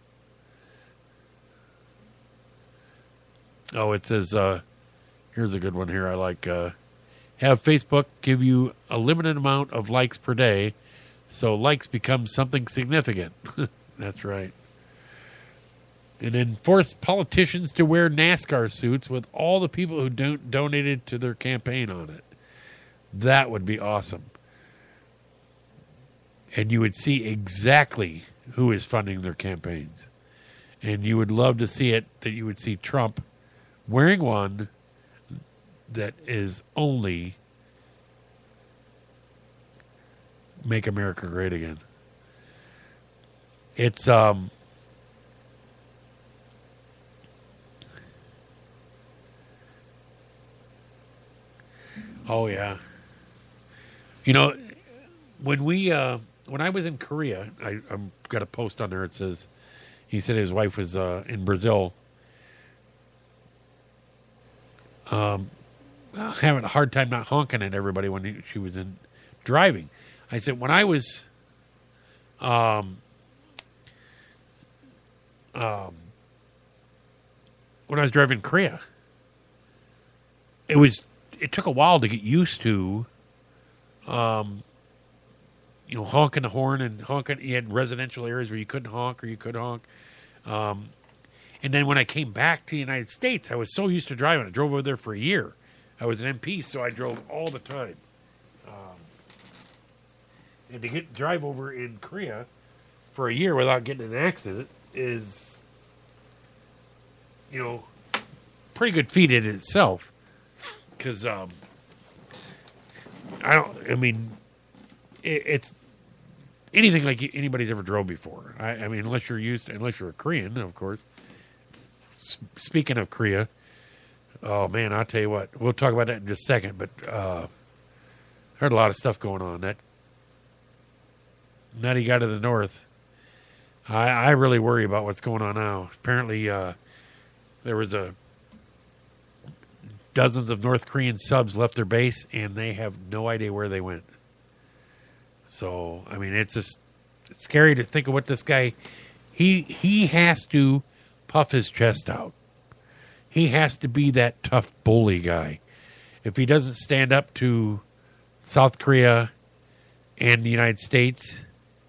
Oh, it says, here's a good one here I like. Have Facebook give you a limited amount of likes per day, so likes become something significant. That's right. And then force politicians to wear NASCAR suits with all the people who donated to their campaign on it. That would be awesome. And you would see exactly who is funding their campaigns. And you would love to see it, that you would see Trump wearing one that is only Make America Great Again. It's, oh, yeah. You know, when I was in Korea, I'm got a post on there. It says, he said his wife was in Brazil. Having a hard time not honking at everybody when she was in driving. I said, when I was when I was driving Korea. It took a while to get used to, honking the horn and honking. You had residential areas where you couldn't honk or you could honk. And then when I came back to the United States, I was so used to driving. I drove over there for a year. I was an MP, so I drove all the time. And to drive over in Korea for a year without getting in an accident is, pretty good feat in itself. Because it's anything like anybody's ever drove before. I mean, unless you're a Korean, of course. Speaking of Korea, oh man, I'll tell you what. We'll talk about that in just a second. But heard a lot of stuff going on. That nutty guy to the north. I really worry about what's going on now. Apparently, there was dozens of North Korean subs left their base, and they have no idea where they went. So, I mean, it's scary to think of what this guy, he has to puff his chest out. He has to be that tough bully guy. If he doesn't stand up to South Korea and the United States,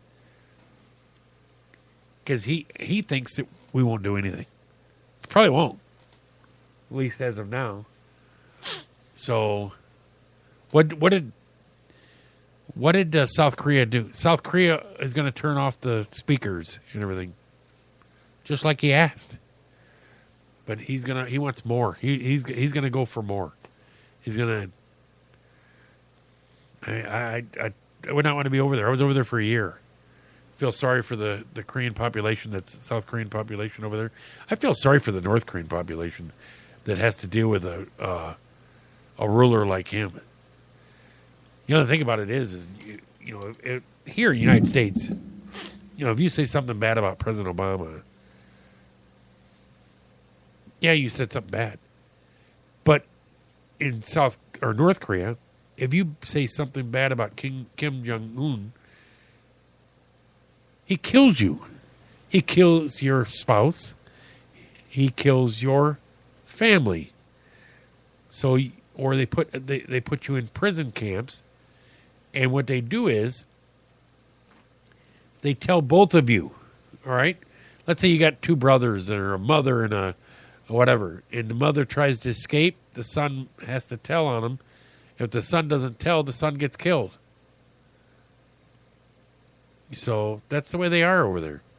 because he thinks that we won't do anything. Probably won't. At least as of now. So, what did South Korea do? South Korea is going to turn off the speakers and everything, just like he asked. But he wants more. He's gonna go for more. He's gonna. I would not want to be over there. I was over there for a year. Feel sorry for the Korean population, that's South Korean population over there. I feel sorry for the North Korean population that has to deal with a ruler like him. The thing about it is here in the United States, if you say something bad about President Obama, yeah, you said something bad. But in South or North Korea, if you say something bad about Kim Jong-un, he kills you. He kills your spouse. He kills your family. So, or they put you in prison camps, and what they do is they tell both of you. All right, let's say you got two brothers or a mother and a whatever, and the mother tries to escape. The son has to tell on him. If the son doesn't tell, the son gets killed. So that's the way they are over there.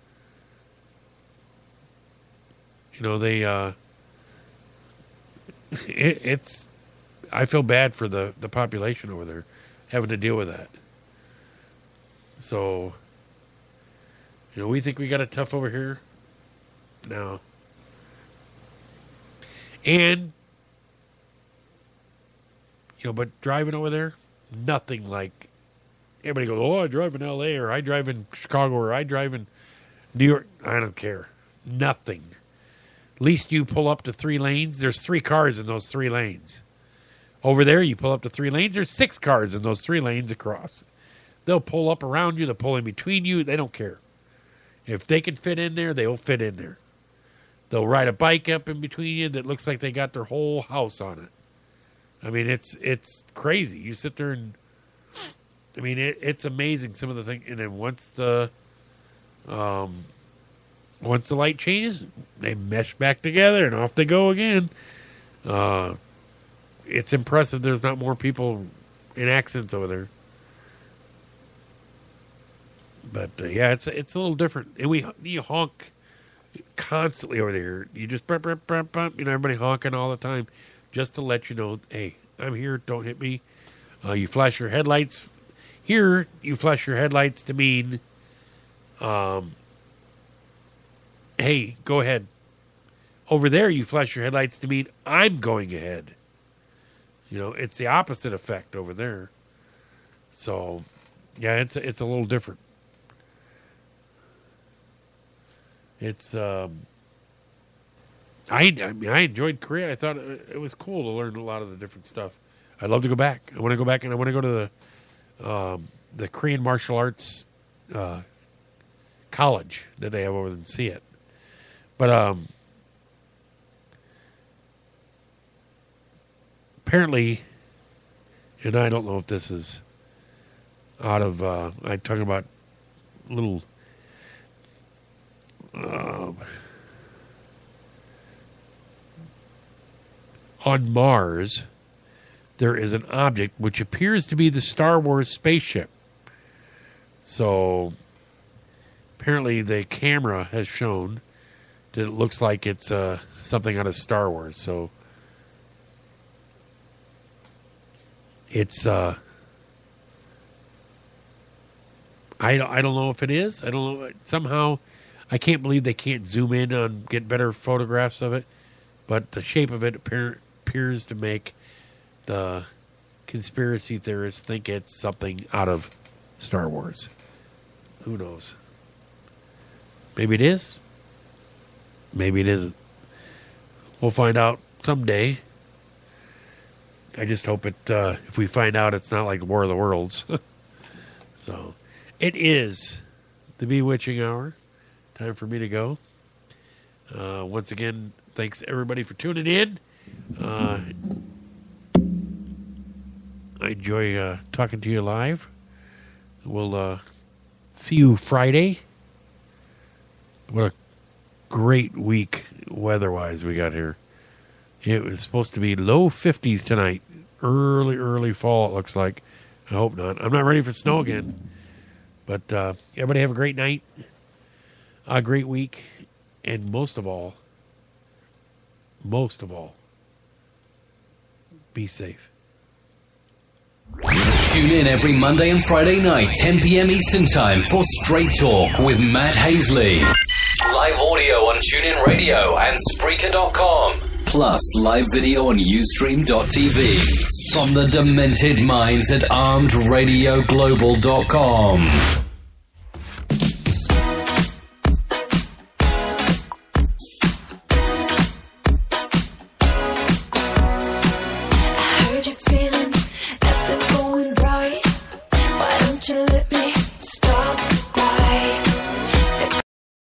It's. I feel bad for the population over there having to deal with that. So, we think we got it tough over here. No. And, but driving over there, nothing like. Everybody goes, oh, I drive in L.A. or I drive in Chicago or I drive in New York. I don't care. Nothing. At least you pull up to 3 lanes. There's 3 cars in those 3 lanes. Over there, you pull up to 3 lanes. There's 6 cars in those 3 lanes across. They'll pull up around you. They'll pull in between you. They don't care. If they can fit in there, they'll fit in there. They'll ride a bike up in between you that looks like they got their whole house on it. I mean, it's crazy. You sit there and... it's amazing some of the things. And then once the light changes, they mesh back together and off they go again. It's impressive. There's not more people in accidents over there. But yeah, it's a little different. And you honk constantly over there. You just bump, bump, bump, bump. Everybody honking all the time, just to let you know, hey, I'm here. Don't hit me. You flash your headlights. Here, you flash your headlights to mean, hey, go ahead. Over there, you flash your headlights to mean I'm going ahead. It's the opposite effect over there. So, yeah, it's a little different. It's I enjoyed Korea. I thought it was cool to learn a lot of the different stuff. I'd love to go back. I want to go back, and I want to go to the Korean martial arts college that they have over there and see it. But apparently, and I don't know if this is out of, I'm talking about little, on Mars, there is an object which appears to be the Star Wars spaceship. So, apparently the camera has shown that it looks like it's something out of Star Wars. So, it's I don't know if it is. I don't know. Somehow, I can't believe they can't zoom in and get better photographs of it. But the shape of it appears to make the conspiracy theorists think it's something out of Star Wars. Who knows? Maybe it is. Maybe it isn't. We'll find out someday. I just hope it. If we find out, it's not like War of the Worlds. So, it is the Bewitching Hour. Time for me to go. Once again, thanks everybody for tuning in. I enjoy talking to you live. We'll see you Friday. What a great week weather-wise we got here. It was supposed to be low 50s tonight. Early fall, it looks like. I hope not. I'm not ready for snow again. But everybody have a great night. A great week. And most of all, be safe. Tune in every Monday and Friday night, 10 p.m. Eastern Time for Straight Talk with Matt Hasley. Live audio on TuneIn Radio and Spreaker.com. Plus live video on Ustream.tv. From the demented minds at ArmedRadioGlobal.com. I heard you feeling nothing's going right. Why don't you let me